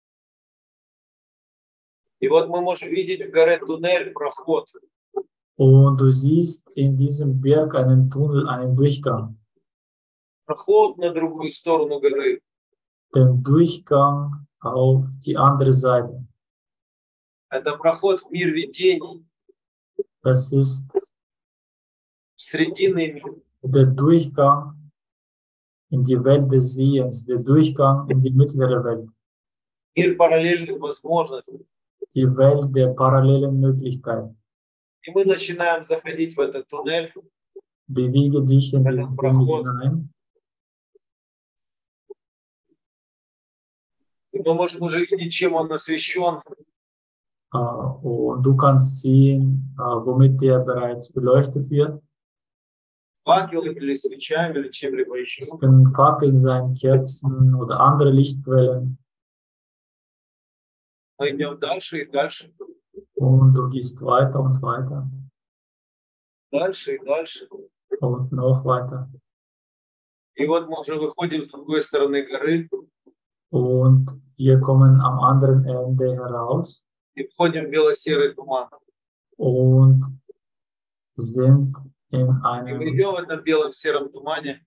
И вот мы можем видеть в горе туннель, проход. Und du siehst in diesem Berg einen Tunnel, einen Durchgang. Проход на другую сторону горы. Den Durchgang auf die andere Seite. Это проход в мир видений. Das ist В срединный мир. der Durchgang in die Welt des Sehens, der Durchgang in die mittlere Welt, мир параллельных возможностей. die Welt der parallelen Möglichkeiten. И мы начинаем заходить в этот туннель, Bewege dich in в diesen этот Tunnel проход. hinein. И мы можем уже видеть, чем он освещен. Uh, und du kannst sehen, uh, womit der bereits beleuchtet wird. Факелом или свечами, или чем-либо еще. Es können Fackeln sein, Kerzen oder andere Lichtquellen. Мы идем дальше и дальше, Und du gehst weiter und weiter дальше и дальше. und noch weiter. И вот мы уже выходим с другой стороны горы Und wir kommen am anderen Ende heraus и входим в бело-серый туман. und sind in И мы einem идем в этом белом сером тумане,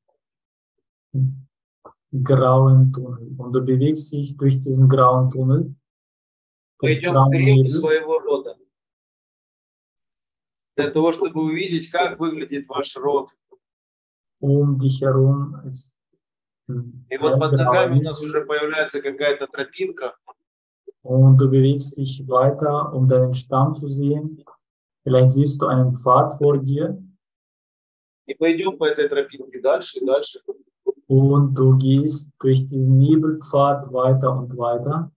grauen Tunnel. Und du bewegst dich durch diesen grauen Tunnel, мы durch идем к grauen древу Nebel, своего рода. Для того, чтобы увидеть, как выглядит ваш род. um dich herum ist И вот под ногами у hellgrau. нас уже появляется какая-то тропинка. Und du bewegst dich weiter, um deinen Stamm zu sehen. Vielleicht siehst du einen Pfad vor dir И мы идем по этой тропинке дальше и дальше. und du gehst durch diesen Nebelpfad weiter und weiter.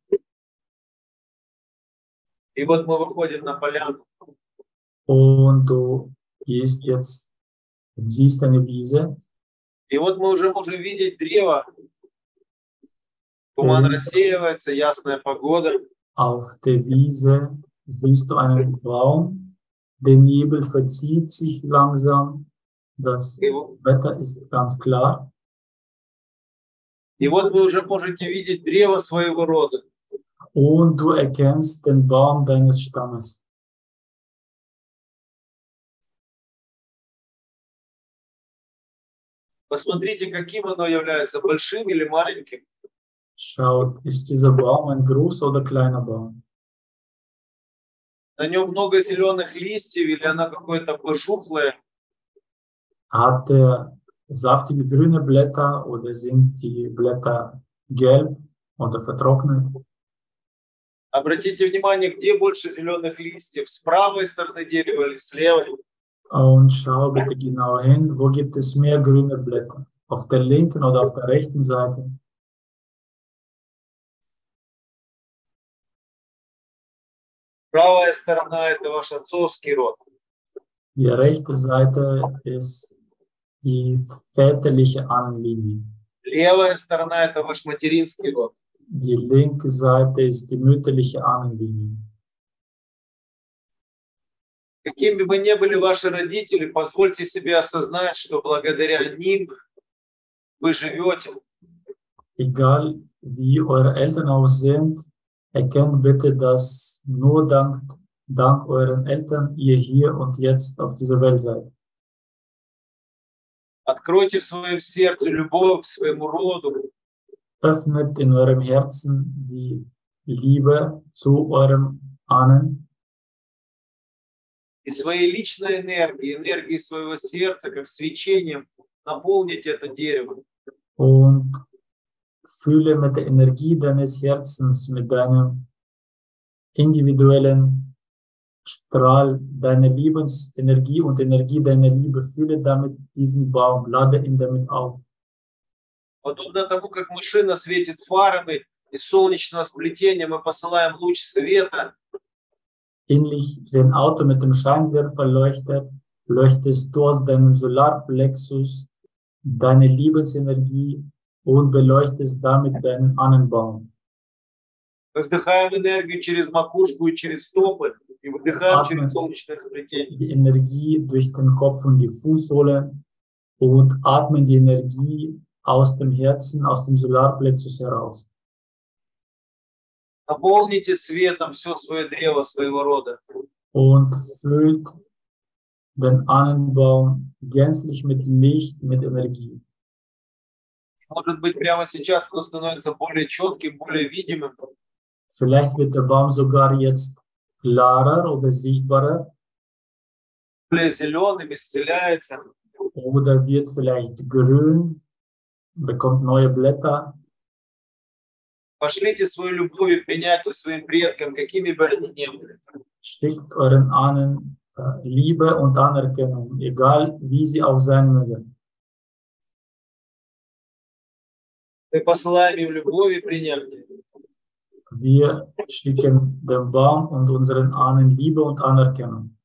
И вот мы выходим на поляну. Und du gehst jetzt und siehst eine Wiese. И вот мы уже можем видеть древо. Туман Und рассеивается, ясная погода. auf der Wiese siehst du einen Baum. Der Nebel verzieht sich langsam. Das И, вот- Wetter ist ganz klar. и вот вы уже можете видеть древо своего рода. Und du erkennst den Baum deines Stammes. Посмотрите, каким оно является, большим или маленьким. Schaut, ist dieser Baum ein großer oder kleiner Baum? На нем много зеленых листьев или оно какое-то пожухлое. Hat er saftige grüne Blätter oder sind die Blätter gelb oder vertrocknet? Обратите внимание, где больше зеленых листьев, с правой стороны дерева или с левой. Und schau bitte genau hin, wo gibt es mehr grüne Blätter? Auf der linken oder auf der rechten Seite? Правая сторона – это ваш отцовский род. Die rechte Seite ist die väterliche Ahnenlinie. Левая сторона – это ваш материнский род. Die linke Seite ist die mütterliche Ahnenlinie. Какими бы ни были ваши родители, позвольте себе осознать, что благодаря ним вы живете. Egal wie eure Eltern auch sind, erkennt bitte, dass nur dank, dank euren Eltern ihr hier und jetzt auf dieser Welt seid. Откройте в своем сердце любовь к своему роду. Öffnet in eurem Herzen die Liebe zu eurem Ahnen И своей личной энергией, энергией своего сердца, как свечением, наполните это дерево. und fühle mit der Energie deines Herzens, mit deinem individuellen Strahl, deine Lebensenergie und Energie deiner Liebe, fühle damit diesen Baum, lade ihn damit auf. Подобно тому, как машина светит фарами, из солнечного сплетения мы посылаем луч света, Ähnlich wie ein Auto mit dem Scheinwerfer leuchtet, leuchtest du aus deinem Solarplexus deine Lebensenergie und beleuchtest damit deinen Ahnenbaum. мы вдыхаем энергию через макушку и через стопы, и выдыхаем Atmen через солнечное сплетение. die Energie durch den Kopf und die Fußsohle und atmen die Energie aus dem Herzen, aus dem Solarplexus heraus. Наполните светом все свое древо своего рода. Und füllt den Ahnenbaum gänzlich mit Licht, mit Energie. Может быть, прямо сейчас оно становится более четким, более видимым. Vielleicht wird der Baum sogar jetzt klarer oder sichtbarer более зеленым, исцеляется. oder wird vielleicht grün bekommt neue Blätter. Пошлите свою любовь и принятие своим предкам, какими бы они ни были. Schickt euren Ahnen äh, Liebe und Anerkennung, egal wie sie auch sein mögen. Мы посылаем им любовь и принятие. Wir schicken dem Baum und unseren Ahnen Liebe und Anerkennung.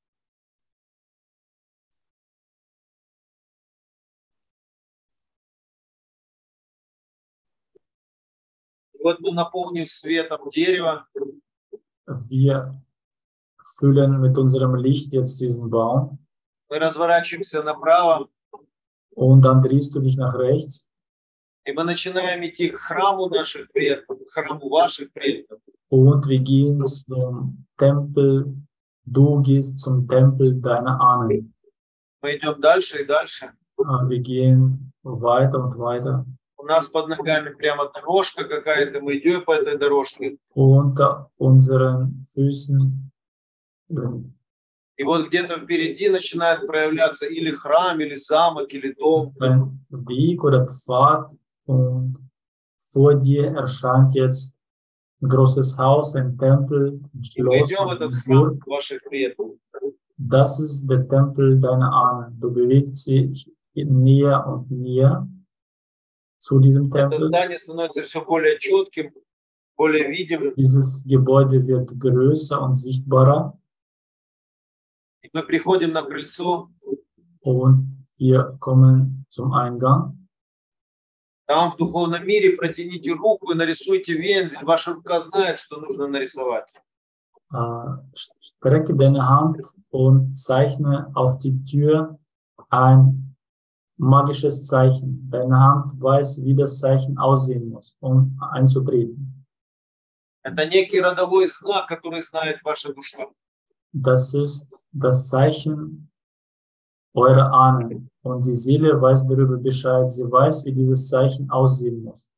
И вот мы наполним светом дерево. Wir füllen mit unserem Licht jetzt diesen Baum. Мы разворачиваемся направо. Und dann drehst du dich nach rechts. И мы начинаем идти к храму наших предков, к храму ваших предков. Und wir gehen zum Tempel. Du gehst zum Tempel deiner Ahnen. Мы идем дальше и дальше. Wir gehen weiter und weiter. У нас под ногами прямо дорожка какая-то, мы идем по этой дорожке. Unter unseren Füßen sind. И вот где-то впереди начинает проявляться или храм, или замок, или дом. Ein Weg oder Pfad und vor dir erscheint jetzt ein großes Haus, ein Tempel, ein И мы Schloss, идем в этот eine храм Burg. ваших предков. Das ist der Tempel deiner Ahnen. Du bewegst dich näher und näher zu diesem Это Tempel. здание становится все более четким, более видимым. Dieses Gebäude wird größer und sichtbarer. И мы приходим на крыльцо. Und wir kommen zum Eingang. Там в духовном мире протяните руку и нарисуйте вензель. Ваша рука знает, что нужно нарисовать. Äh, strecke deine Hand und zeichne auf die Tür ein magisches Zeichen. Deine Hand weiß, wie das Zeichen aussehen muss, um einzutreten. Это некий родовой знак, который знает ваша душа. Das ist das Zeichen eurer Ahnen. Und die Seele weiß darüber Bescheid. Sie weiß, wie dieses Zeichen aussehen muss.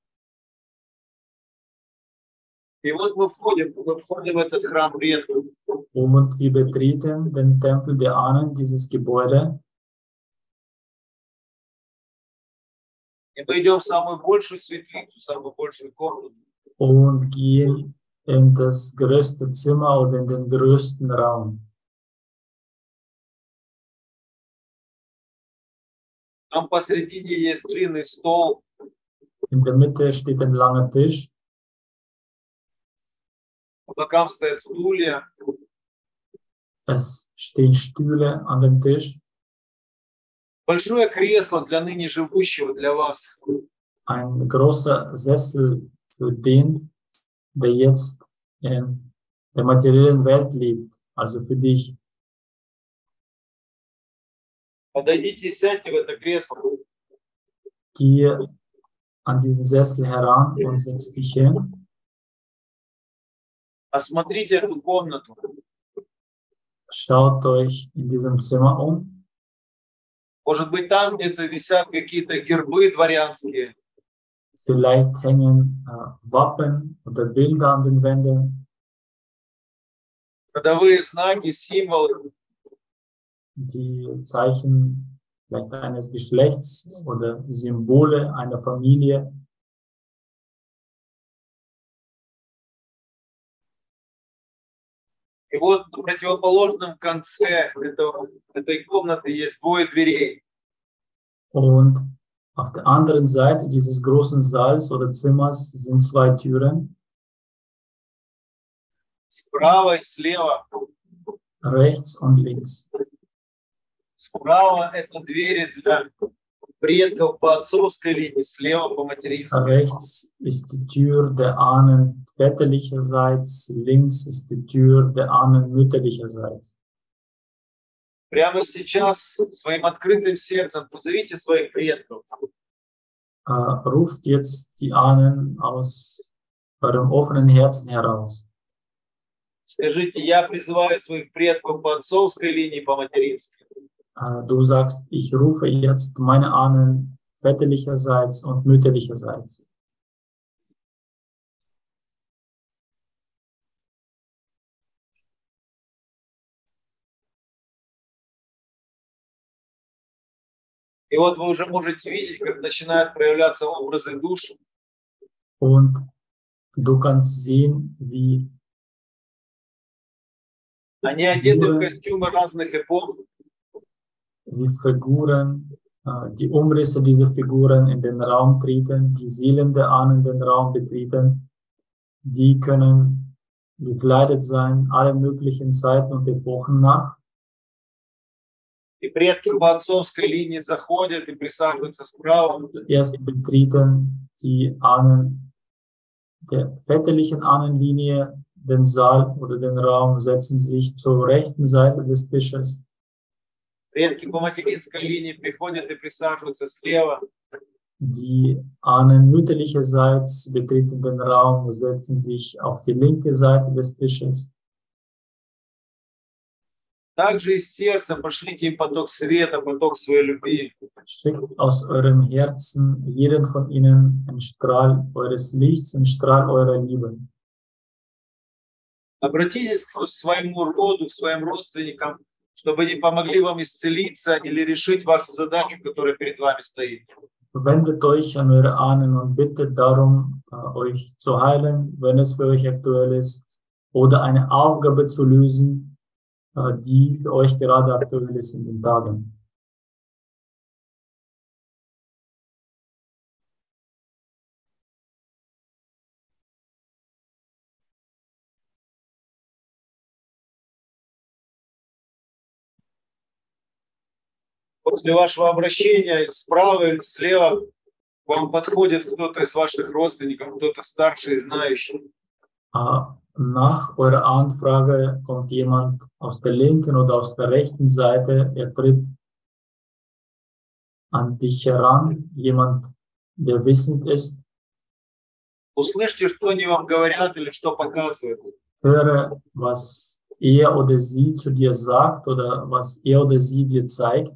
И вот мы входим, мы входим в этот храм предков. Und wir betreten den Tempel der Ahnen, dieses Gebäude. И мы идем в самую большую светлицу, в самую большую комнату. Und gehen in das größte Zimmer oder in den größten Raum. Там посредине есть длинный стол. In der Mitte steht ein langer Tisch. По бокам стоят стулья. Es stehen Stühle an dem Tisch. Большое кресло для ныне живущего, для вас. Ein großer Sessel für den, der jetzt in der materiellen Welt lebt, also für dich. Подойдите и сядьте в это кресло. Gehe an diesen Sessel heran und setz dich hin. Осмотрите эту комнату. Schaut euch in diesem Zimmer um. Может быть, там где-то висят какие-то гербы дворянские. Vielleicht hängen äh, Wappen oder Bilder an den Wänden. Родовые знаки, символы. Die Zeichen vielleicht eines Geschlechts oder Symbole einer Familie. И вот на противоположном конце этого, этой комнаты есть двое дверей. Und auf der anderen Seite dieses großen Saals oder Zimmers sind zwei Türen. Справа и слева. Rechts und links. Справа это двери для предков по отцовской линии, слева по материнской. Rechts ist die Tür der Ahnen väterlicherseits, links ist die Tür der Ahnen mütterlicherseits. Прямо сейчас своим открытым сердцем позовите своих предков. Uh, ruft jetzt die Ahnen aus eurem offenen Herzen heraus. Скажите, я призываю своих предков по отцовской линии, по материнской. Uh, du sagst, ich rufe jetzt meine Ahnen väterlicherseits und mütterlicherseits. И вот вы уже можете видеть, как начинают проявляться образы душ. Und du kannst sehen, wie Они одеты в костюмы разных эпох. wie Figuren, äh, die Umrisse dieser Figuren in den Raum treten, die Seelen der Ahnen den Raum betreten, die können gekleidet sein, alle möglichen Zeiten und Epochen nach. И предки по отцовской линии заходят и присаживаются справа. Erst betreten die Ahnen der väterlichen Ahnenlinie den Saal oder den Raum, setzen sich zur rechten Seite des Tisches. Предки по материнской линии приходят и присаживаются слева. Die Ahnen mütterlicherseits betreten den Raum und setzen sich auf die linke Seite des Tisches. Также из сердца пошлите им поток света, поток своей любви. Schickt aus eurem Herzen jeden von ihnen einen Strahl eures Lichts, einen Strahl eurer Liebe. Обратитесь к своему роду, к своим родственникам, чтобы они помогли вам исцелиться или решить вашу задачу, которая перед вами стоит. Wendet euch an eure Ahnen und bittet darum, euch zu heilen, wenn es für euch aktuell ist, oder eine Aufgabe zu lösen, die für euch gerade aktuell ist in den Tagen. После вашего обращения справа или слева к вам подходит кто-то из ваших родственников, кто-то старший и знающий. Nach eurer Anfrage kommt jemand aus der linken oder aus der rechten Seite, er tritt an dich heran, jemand, der wissend ist. Услышьте, что они вам говорят или что показывают. Höre, was er oder sie zu dir sagt oder was er oder sie dir zeigt.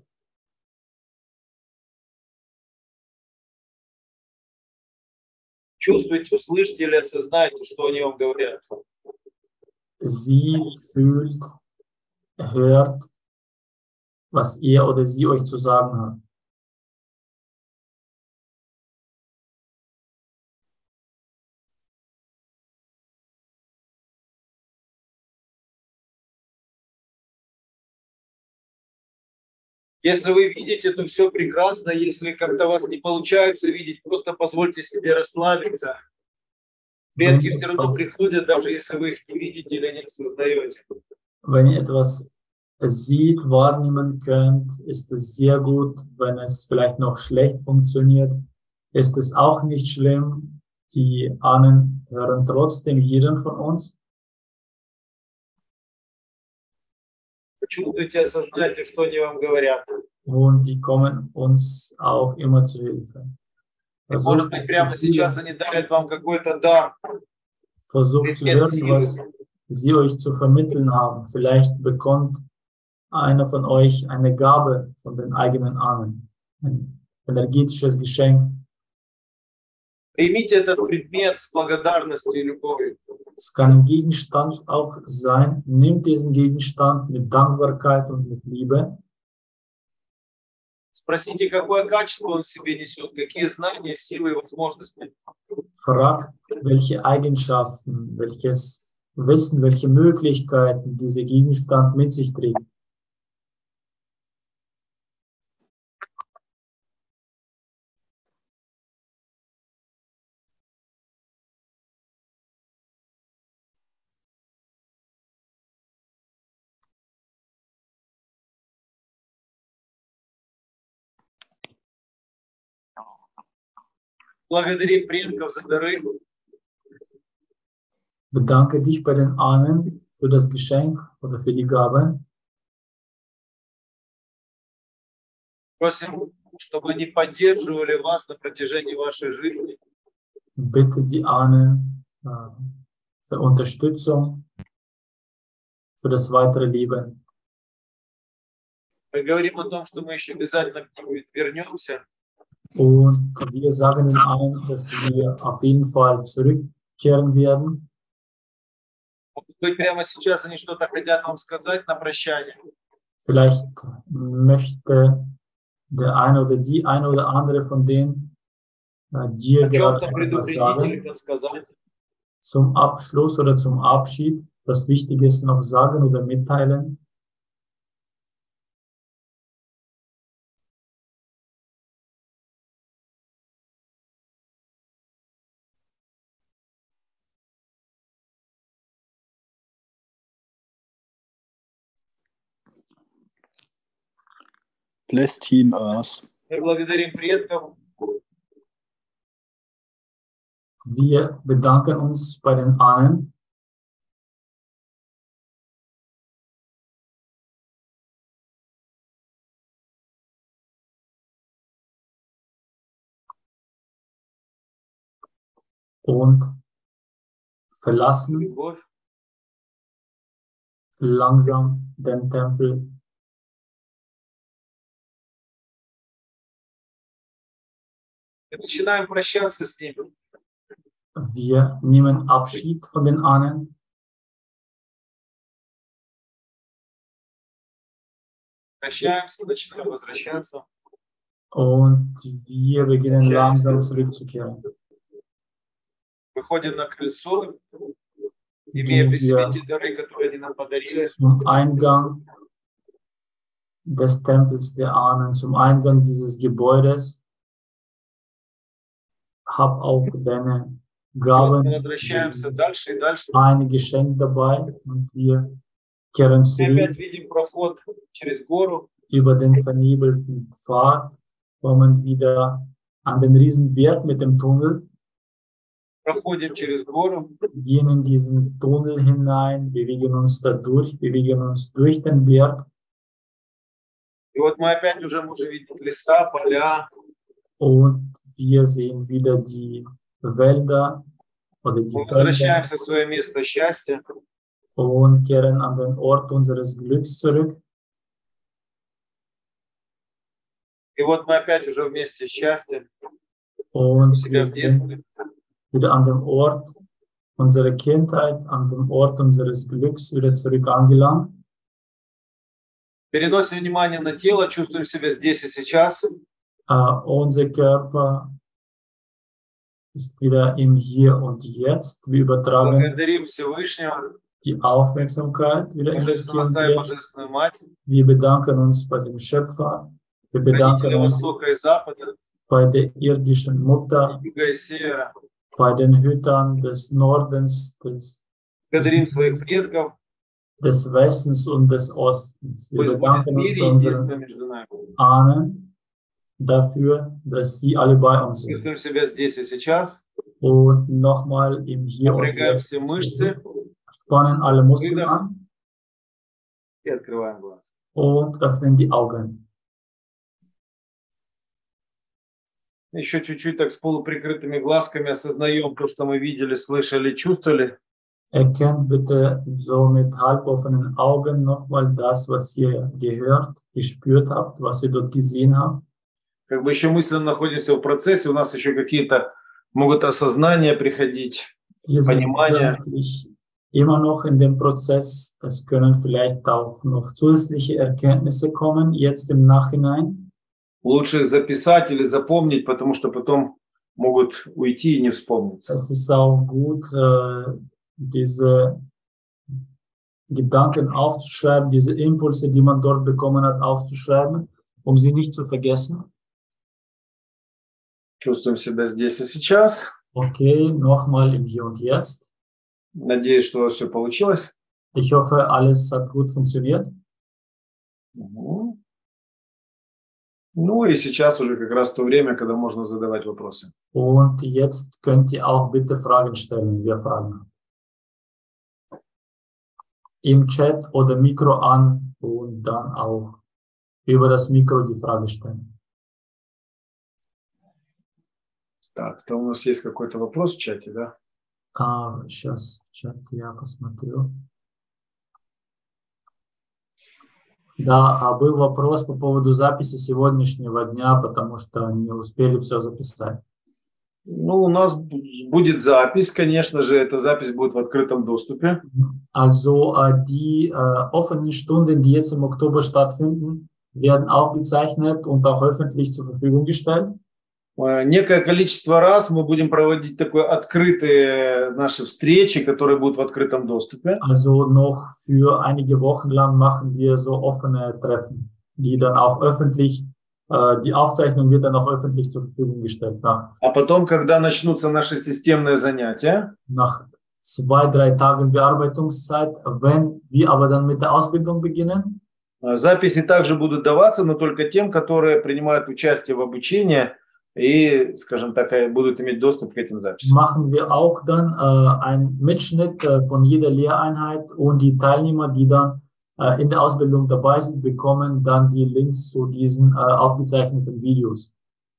Чувствуйте, услышьте или осознайте, что они вам говорят. Sie fühlt, hört, was er oder sie euch zu sagen hat. Если вы видите, то все прекрасно. Если как-то у вас не получается видеть, просто позвольте себе расслабиться. Предки все равно приходят, даже если вы их не видите или не осознаете. Wenn ihr etwas sieht, wahrnehmen könnt, ist es sehr gut. Wenn es vielleicht noch schlecht funktioniert, ist es auch nicht schlimm. Die Ahnen hören trotzdem jeden von uns. Чувствуйте, осознайте, что они вам говорят. Und die kommen uns auch immer zu Hilfe. Может быть, прямо сейчас они дарят вам какой-то дар. Versucht zu hören, was sie euch zu vermitteln haben. Vielleicht bekommt einer von euch eine Gabe von den eigenen Ahnen, ein energetisches Geschenk. Примите этот предмет с благодарностью и любовью. Es kann ein Gegenstand auch sein. Nehmt diesen Gegenstand mit Dankbarkeit und mit Liebe. Спросите, какое качество он в себе несет, какие знания, силы и возможности. Fragt, welche Eigenschaften, welches Wissen, welche Möglichkeiten dieser Gegenstand mit sich trägt. Благодарим предков за дары. Bedanke dich bei den Ahnen für das Geschenk oder für die Gabe. Просим, чтобы они поддерживали вас на протяжении вашей жизни. Bitte die Ahnen äh, für Unterstützung für das weitere Leben. Мы говорим о том, что мы еще обязательно к ним вернемся. Und wir sagen den Ahnen, dass wir auf jeden Fall zurückkehren werden. Может быть, прямо сейчас они что-то хотят вам сказать на прощание. Vielleicht möchte der eine oder die eine oder andere von denen äh, dir gerade etwas sagen. Zum Abschluss oder zum Abschied, was Wichtiges noch sagen oder mitteilen. Bless Team Earth. Wir bedanken uns bei den Ahnen. Und verlassen langsam den Tempel. Wir nehmen Abschied von den Ahnen. Und wir beginnen langsam zurückzukehren. Gehen wir zum Eingang des Tempels der Ahnen, zum Eingang dieses Gebäudes. Hab auch deine Gaben, ein Geschenk dabei und wir kehren zurück über den vernebelten Pfad, kommen wieder an den Riesenberg mit dem Tunnel, gehen in diesen Tunnel hinein, bewegen uns da durch, bewegen uns durch den Berg. Und wir sehen wieder die Wälder oder die Felder und kehren an den Ort unseres Glücks zurück. Und wir sind wieder an dem Ort unserer Kindheit, an dem Ort unseres Glücks wieder zurück angelangt. Переносим внимание на тело, чувствуем себя здесь и сейчас. Uh, unser Körper ist wieder im Hier und Jetzt. Wir übertragen die Aufmerksamkeit wieder in das Hier und Jetzt. Wir bedanken uns bei dem Schöpfer. Wir bedanken uns bei der irdischen Mutter, bei den Hütern des Nordens, des, des Westens und des Ostens. Wir bedanken uns bei unseren Ahnen dafür, dass sie alle bei uns sind. Und nochmal im Hier und Jetzt spannen alle Muskeln an und öffnen die Augen. Еще чуть-чуть так с полуприкрытыми глазками осознаем то, что мы видели, слышали, чувствовали. Erkennt bitte so mit halboffenen Augen nochmal das, was ihr gehört, gespürt habt, was ihr dort gesehen habt. Как бы еще мысленно находимся в процессе, у нас еще какие-то могут осознания приходить, понимания. Immer noch in dem Prozess, es können vielleicht auch noch zusätzliche Erkenntnisse kommen, jetzt im Nachhinein. Лучше их записать или запомнить, потому что потом могут уйти и не вспомниться. Es ist auch gut, äh, diese Gedanken aufzuschreiben, diese Impulse, die man dort bekommen hat, aufzuschreiben, um sie nicht zu vergessen. Чувствуем себя здесь и сейчас. Okay, nochmal im Hier und Jetzt. Надеюсь, что у вас все получилось. Ich hoffe, alles hat gut funktioniert. Угу. Ну и сейчас уже как раз то время, когда можно задавать вопросы. Und jetzt könnt ihr auch bitte Fragen stellen, wir fragen. Im Chat oder Mikro an und dann auch über das Mikro die Frage stellen. Так, то у нас есть какой-то вопрос в чате, да? А, сейчас в чат я посмотрю. Да, был вопрос по поводу записи сегодняшнего дня, потому что не успели все записать. Ну, у нас будет запись, конечно же, эта запись будет в открытом доступе. Also, die äh, offenen Stunden, die jetzt im Oktober stattfinden, werden aufgezeichnet und auch öffentlich zur Verfügung gestellt. Некое количество раз мы будем проводить такое открытые наши встречи, которые будут в открытом доступе. Also noch für einige Wochen lang machen wir so offene Treffen, die dann auch öffentlich, äh, die Aufzeichnung wird dann auch öffentlich zur Verfügung gestellt. Nach, А потом, когда начнутся наши системные занятия, nach zwei, drei Tagen Bearbeitungszeit, wenn wir aber dann mit der Ausbildung beginnen, записи также будут даваться, но только тем, которые принимают участие в обучении и, скажем так, будут иметь доступ к этим записям. machen wir auch dann äh, einen Mitschnitt äh, von jeder Lehreinheit und die Teilnehmer, die dann äh, in der Ausbildung dabei sind, bekommen dann die Links zu diesen äh, aufgezeichneten Videos.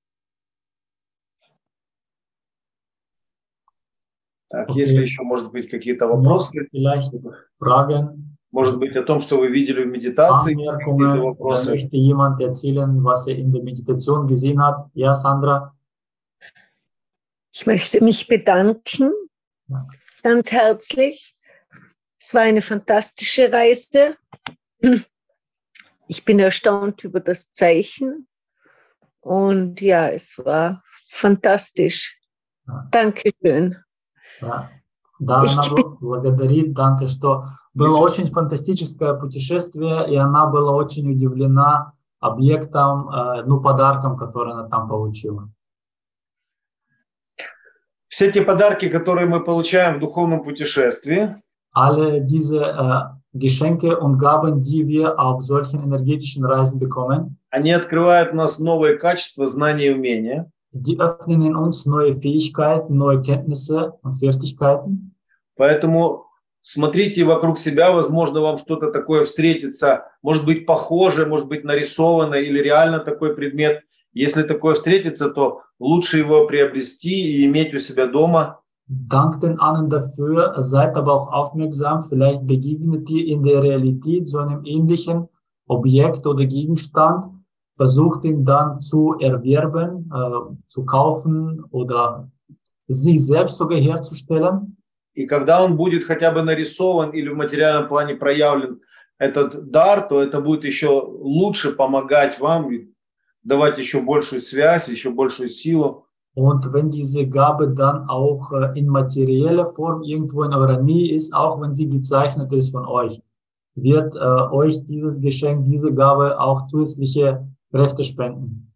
Так, Okay. если еще, может быть, какие-то вопросы, Vielleicht Fragen, может быть, о том, что вы видели в медитации, какие-то Anmerkungen, da вопросы. möchte jemand erzählen, was er in der Meditation gesehen hat. Ja, Sandra? Ich möchte mich bedanken, Ja. ganz herzlich. Es war eine fantastische Reise. Ich bin erstaunt über das Zeichen. Und ja, es war fantastisch. Ja. Dankeschön. Да, да, она бл- благодарит Данте, что было очень фантастическое путешествие, и она была очень удивлена объектом, э, ну, подарком, который она там получила. Все те подарки, которые мы получаем в духовном путешествии, Alle diese äh, Geschenke und Gaben, die wir auf solchen energetischen Reisen bekommen, они открывают у нас новые качества, знания и умения. die öffnen in uns neue Fähigkeiten, neue Kenntnisse und Fertigkeiten. Поэтому смотрите вокруг себя, возможно, вам что-то такое встретится, может быть, похожее, может быть, нарисованное или реально такой предмет. Если такое встретится, то лучше его приобрести и иметь у себя дома. Dankt den anderen dafür, seid aber auch aufmerksam, vielleicht begegnet ihr in der Realität so einem ähnlichen Objekt oder Gegenstand, versucht ihn dann zu erwerben, äh, zu kaufen oder sich selbst sogar herzustellen. И когда он будет хотя бы нарисован или в материальном плане проявлен этот дар, то это будет еще лучше помогать вам, и давать еще большую связь, еще большую силу. Und wenn diese Gabe dann auch äh, in materieller Form irgendwo in eurer Nähe ist, auch wenn sie gezeichnet ist von euch, wird äh, euch dieses Geschenk, diese Gabe auch zusätzliche Kräfte spenden.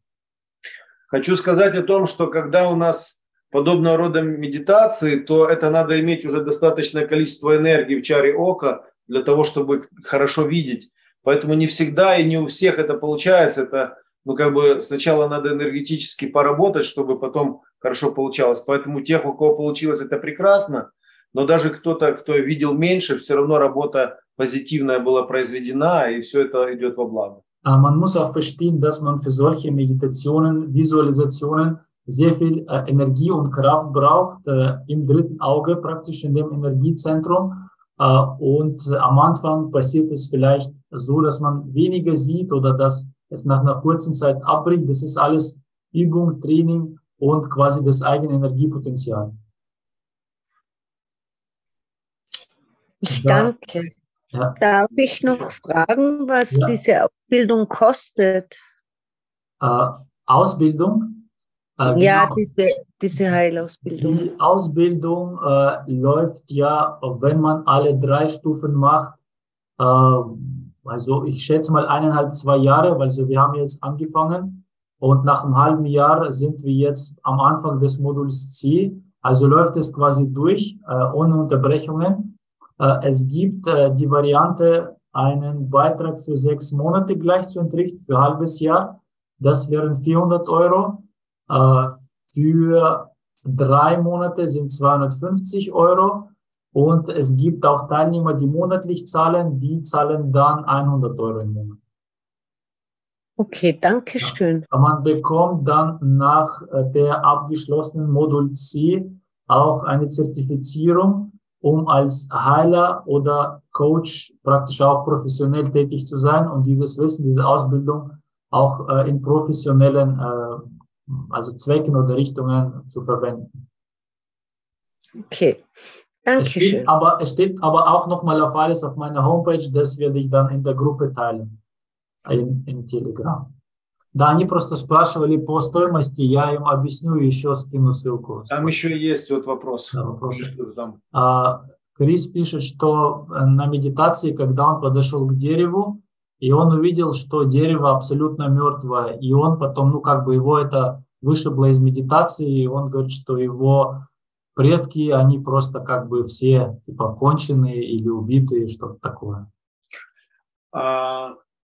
Хочу сказать о том, что когда у нас подобного рода медитации, то это надо иметь уже достаточное количество энергии в чаре ока для того, чтобы хорошо видеть. Поэтому не всегда и не у всех это получается. Это, ну, как бы сначала надо энергетически поработать, чтобы потом хорошо получалось. Поэтому тех, у кого получилось, это прекрасно. Но даже кто-то, кто видел меньше, все равно работа позитивная была произведена, и все это идет во благо. Äh, man muss auch verstehen, dass man für solche Meditationen, Visualisationen sehr viel äh, Energie und Kraft braucht, äh, im dritten Auge, praktisch in dem Energiezentrum. Äh, und äh, am Anfang passiert es vielleicht so, dass man weniger sieht oder dass es nach einer kurzen Zeit abbricht. Das ist alles Übung, Training und quasi das eigene Energiepotenzial. Ich Ja. danke. Ja. Darf ich noch fragen, was Ja. diese Ausbildung kostet? Äh, Ausbildung. Äh, Ja, genau. diese, diese Heilausbildung. Die Ausbildung äh, läuft ja, wenn man alle drei Stufen macht, äh, also ich schätze mal eineinhalb, zwei Jahre, weil so wir haben jetzt angefangen und nach einem halben Jahr sind wir jetzt am Anfang des Moduls C, also läuft es quasi durch, äh, ohne Unterbrechungen. Äh, es gibt äh, die Variante, einen Beitrag für sechs Monate gleich zu entrichten, für ein halbes Jahr, das wären vierhundert Euro. Äh, für drei Monate sind zweihundertfünfzig Euro und es gibt auch Teilnehmer, die monatlich zahlen, die zahlen dann hundert Euro im Monat. Okay, danke schön. Man bekommt dann nach äh, der abgeschlossenen Modul C auch eine Zertifizierung, um als Heiler oder Coach praktisch auch professionell tätig zu sein und dieses Wissen, diese Ausbildung auch äh, in professionellen äh, also Zwecken oder Richtungen zu verwenden. Okay, Es danke steht schön. aber, es steht aber auch nochmal auf alles auf meiner Homepage, das werde ich dann in der Gruppe teilen. in, in Telegram. Да, они просто спрашивали по стоимости, я им объясню и еще скину ссылку. Там еще есть вот вопрос. Да, вопросы. Там. А, Крис пишет, что на медитации, когда он подошел к дереву, и он увидел, что дерево абсолютно мертвое, и он потом, ну как бы его это вышибло из медитации, и он говорит, что его предки, они просто как бы все типа конченые или убитые, что-то такое. А,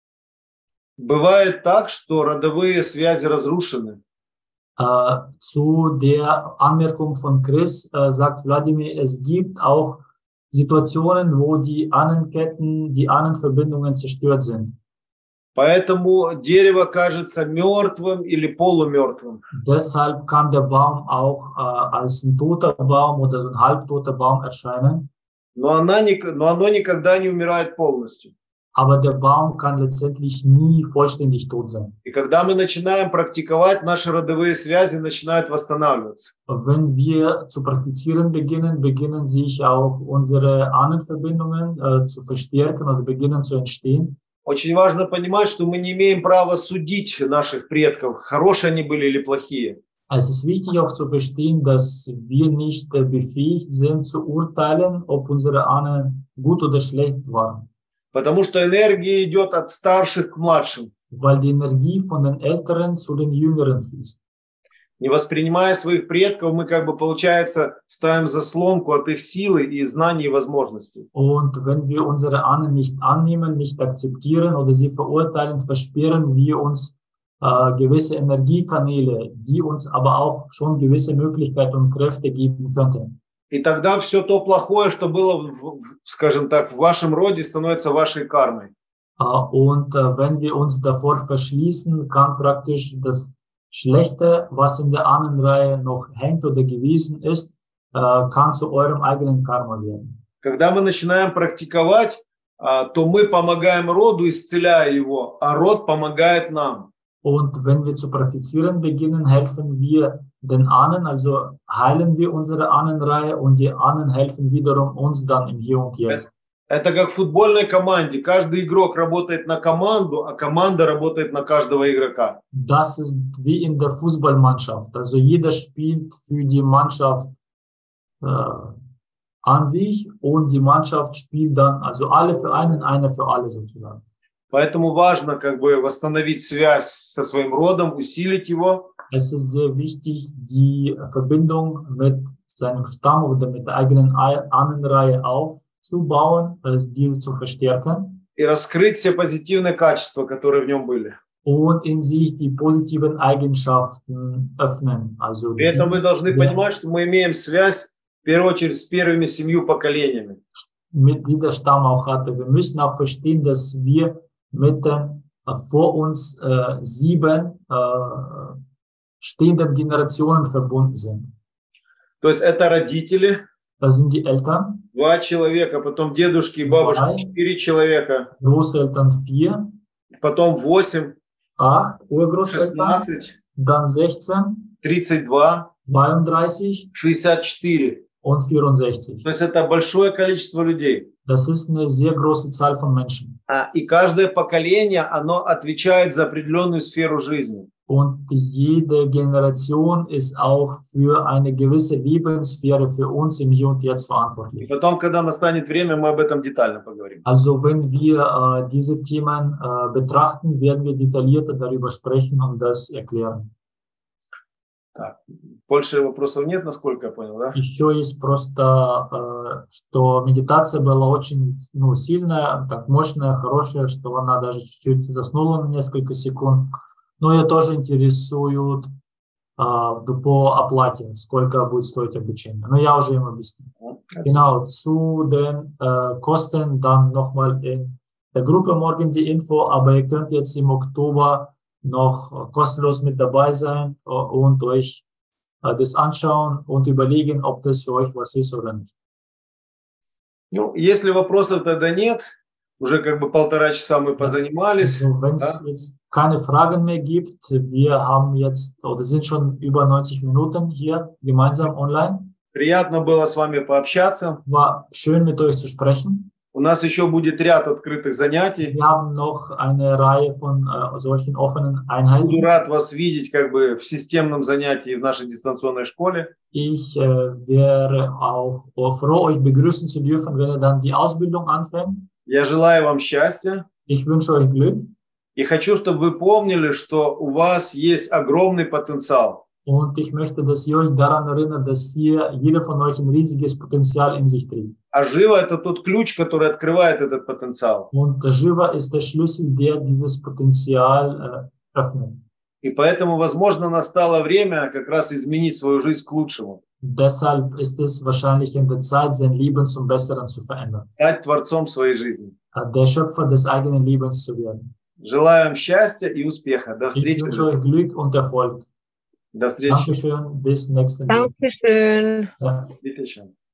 бывает так, что родовые связи разрушены. Uh, zu der Anmerkung von Chris uh, sagt Wladimir, es gibt auch Situationen, wo die Ahnenketten, die Ahnenverbindungen zerstört sind. Поэтому дерево кажется мертвым или полумертвым. Deshalb kann der Baum auch uh, als ein toter Baum oder so ein halbtoter Baum erscheinen. Но, она не, но оно никогда не умирает полностью. Aber der Baum kann letztendlich nie vollständig tot sein. И когда мы начинаем практиковать, наши родовые связи начинают восстанавливаться. Wenn wir zu praktizieren beginnen, beginnen sich auch unsere Ahnenverbindungen äh, zu verstärken oder beginnen zu entstehen. Очень важно понимать, что мы не имеем права судить наших предков, хорошие они были или плохие. Es ist wichtig auch zu verstehen, dass wir nicht äh, befähigt sind zu urteilen, ob unsere Ahnen gut oder schlecht waren. Потому что энергия идет от старших к младшим. Weil die Energie von den Älteren zu den Jüngeren fließt. Не воспринимая своих предков, мы как бы, получается, ставим заслонку от их силы и знаний и возможностей. Und wenn wir unsere Ahnen nicht annehmen, nicht akzeptieren oder sie verurteilen, versperren wir uns äh, gewisse Energiekanäle, die uns aber auch schon gewisse Möglichkeiten und Kräfte geben könnten. И тогда все то плохое, что было, скажем так, в вашем роде, становится вашей кармой. Und wenn wir uns davor verschließen, kann praktisch das Schlechte, was in der Ahnenreihe noch hängt oder gewesen ist, kann zu eurem eigenen Karma werden. Когда мы начинаем практиковать, то мы помогаем роду, исцеляя его, а род помогает нам. Und wenn wir zu praktizieren beginnen, helfen wir den Ahnen, also heilen wir unsere Ahnenreihe und die Ahnen helfen wiederum uns dann im Hier und Jetzt. Это как в футбольной команде. Каждый игрок работает на команду, а команда работает на каждого игрока. Das ist wie in der Fußballmannschaft. Also jeder spielt für die Mannschaft äh, an sich und die Mannschaft spielt dann, also alle für einen, einer für alle sozusagen. Поэтому важно как бы восстановить связь со своим родом, усилить его. Es ist sehr wichtig, die Verbindung mit seinem Stamm oder mit der eigenen Ahnenreihe aufzubauen, also diese zu verstärken. И раскрыть все позитивные качества, которые в нем были. Und in sich die positiven Eigenschaften öffnen. Also При этом мы должны понимать, что мы имеем связь в первую очередь с первыми семью поколениями. Mit die der Stamm auch hatte. Wir müssen auch verstehen, dass wir mit den äh, vor uns äh, sieben äh, stehenden Generationen verbunden sind. То есть это родители, Das sind die Eltern, два человека, потом дедушки и бабушки, четыре человека, Großeltern vier, потом восемь, acht Urgroßeltern, шестнадцать, dann sechzehn, тридцать два, zweiunddreißig шестьдесят четыре. und vierundsechzig. То есть это большое количество людей. Das ist eine sehr große Zahl von Menschen. И каждое поколение, оно отвечает за определенную сферу жизни. Und jede Generation ist auch für eine gewisse Lebenssphäre für uns im Hier und Jetzt verantwortlich. И потом, когда настанет время, мы об этом детально поговорим. Also wenn wir äh, diese Themen äh, betrachten, werden wir detaillierter darüber sprechen und das erklären. Так, больше вопросов нет, насколько я понял, да? Еще есть просто, э, что медитация была очень ну, сильная, так мощная, хорошая, что она даже чуть-чуть заснула на несколько секунд. Но ее тоже интересуют äh, по оплате, сколько будет стоить обучение. Но я уже им объясню. Genau, zu den äh, Kosten dann nochmal in der Gruppe morgen die Info, aber ihr könnt jetzt im Oktober noch kostenlos mit dabei sein und euch äh, das anschauen und überlegen, ob das für euch was ist oder nicht. Ну, если вопросов тогда нет, уже как бы полтора часа мы позанимались. Also, wenn es да? jetzt keine Fragen mehr gibt, wir haben jetzt oder sind schon über neunzig Minuten hier gemeinsam online. Приятно было с вами пообщаться. War schön mit euch zu sprechen. У нас еще будет ряд открытых занятий. Wir haben noch eine Reihe von äh, solchen offenen Буду Einheiten. рад вас видеть как бы в системном занятии в нашей дистанционной школе. Ich äh, wäre auch froh, euch begrüßen zu dürfen, wenn ihr dann die Ausbildung anfängt. Я желаю вам счастья Ich wünsche euch Glück и хочу, чтобы вы помнили, что у вас есть огромный потенциал. und ich möchte, dass ihr euch daran erinnert, dass hier jeder von euch ein riesiges Potenzial in sich trägt. А Жива – это тот ключ, который открывает этот потенциал. Und der Shiva ist der Schlüssel, der dieses Potenzial äh, öffnet. И поэтому, возможно, настало время как раз изменить свою жизнь к лучшему. Deshalb ist es wahrscheinlich in der Zeit, sein Leben zum Besseren zu verändern. Стать творцом своей жизни. Äh, Der Schöpfer des eigenen Lebens zu werden. Желаю вам счастья и успеха. До Ich встречи. wünsche euch Glück und Erfolg. До встречи. Dankeschön, bis nächsten Mal. Dankeschön. Ja. Bitte schön.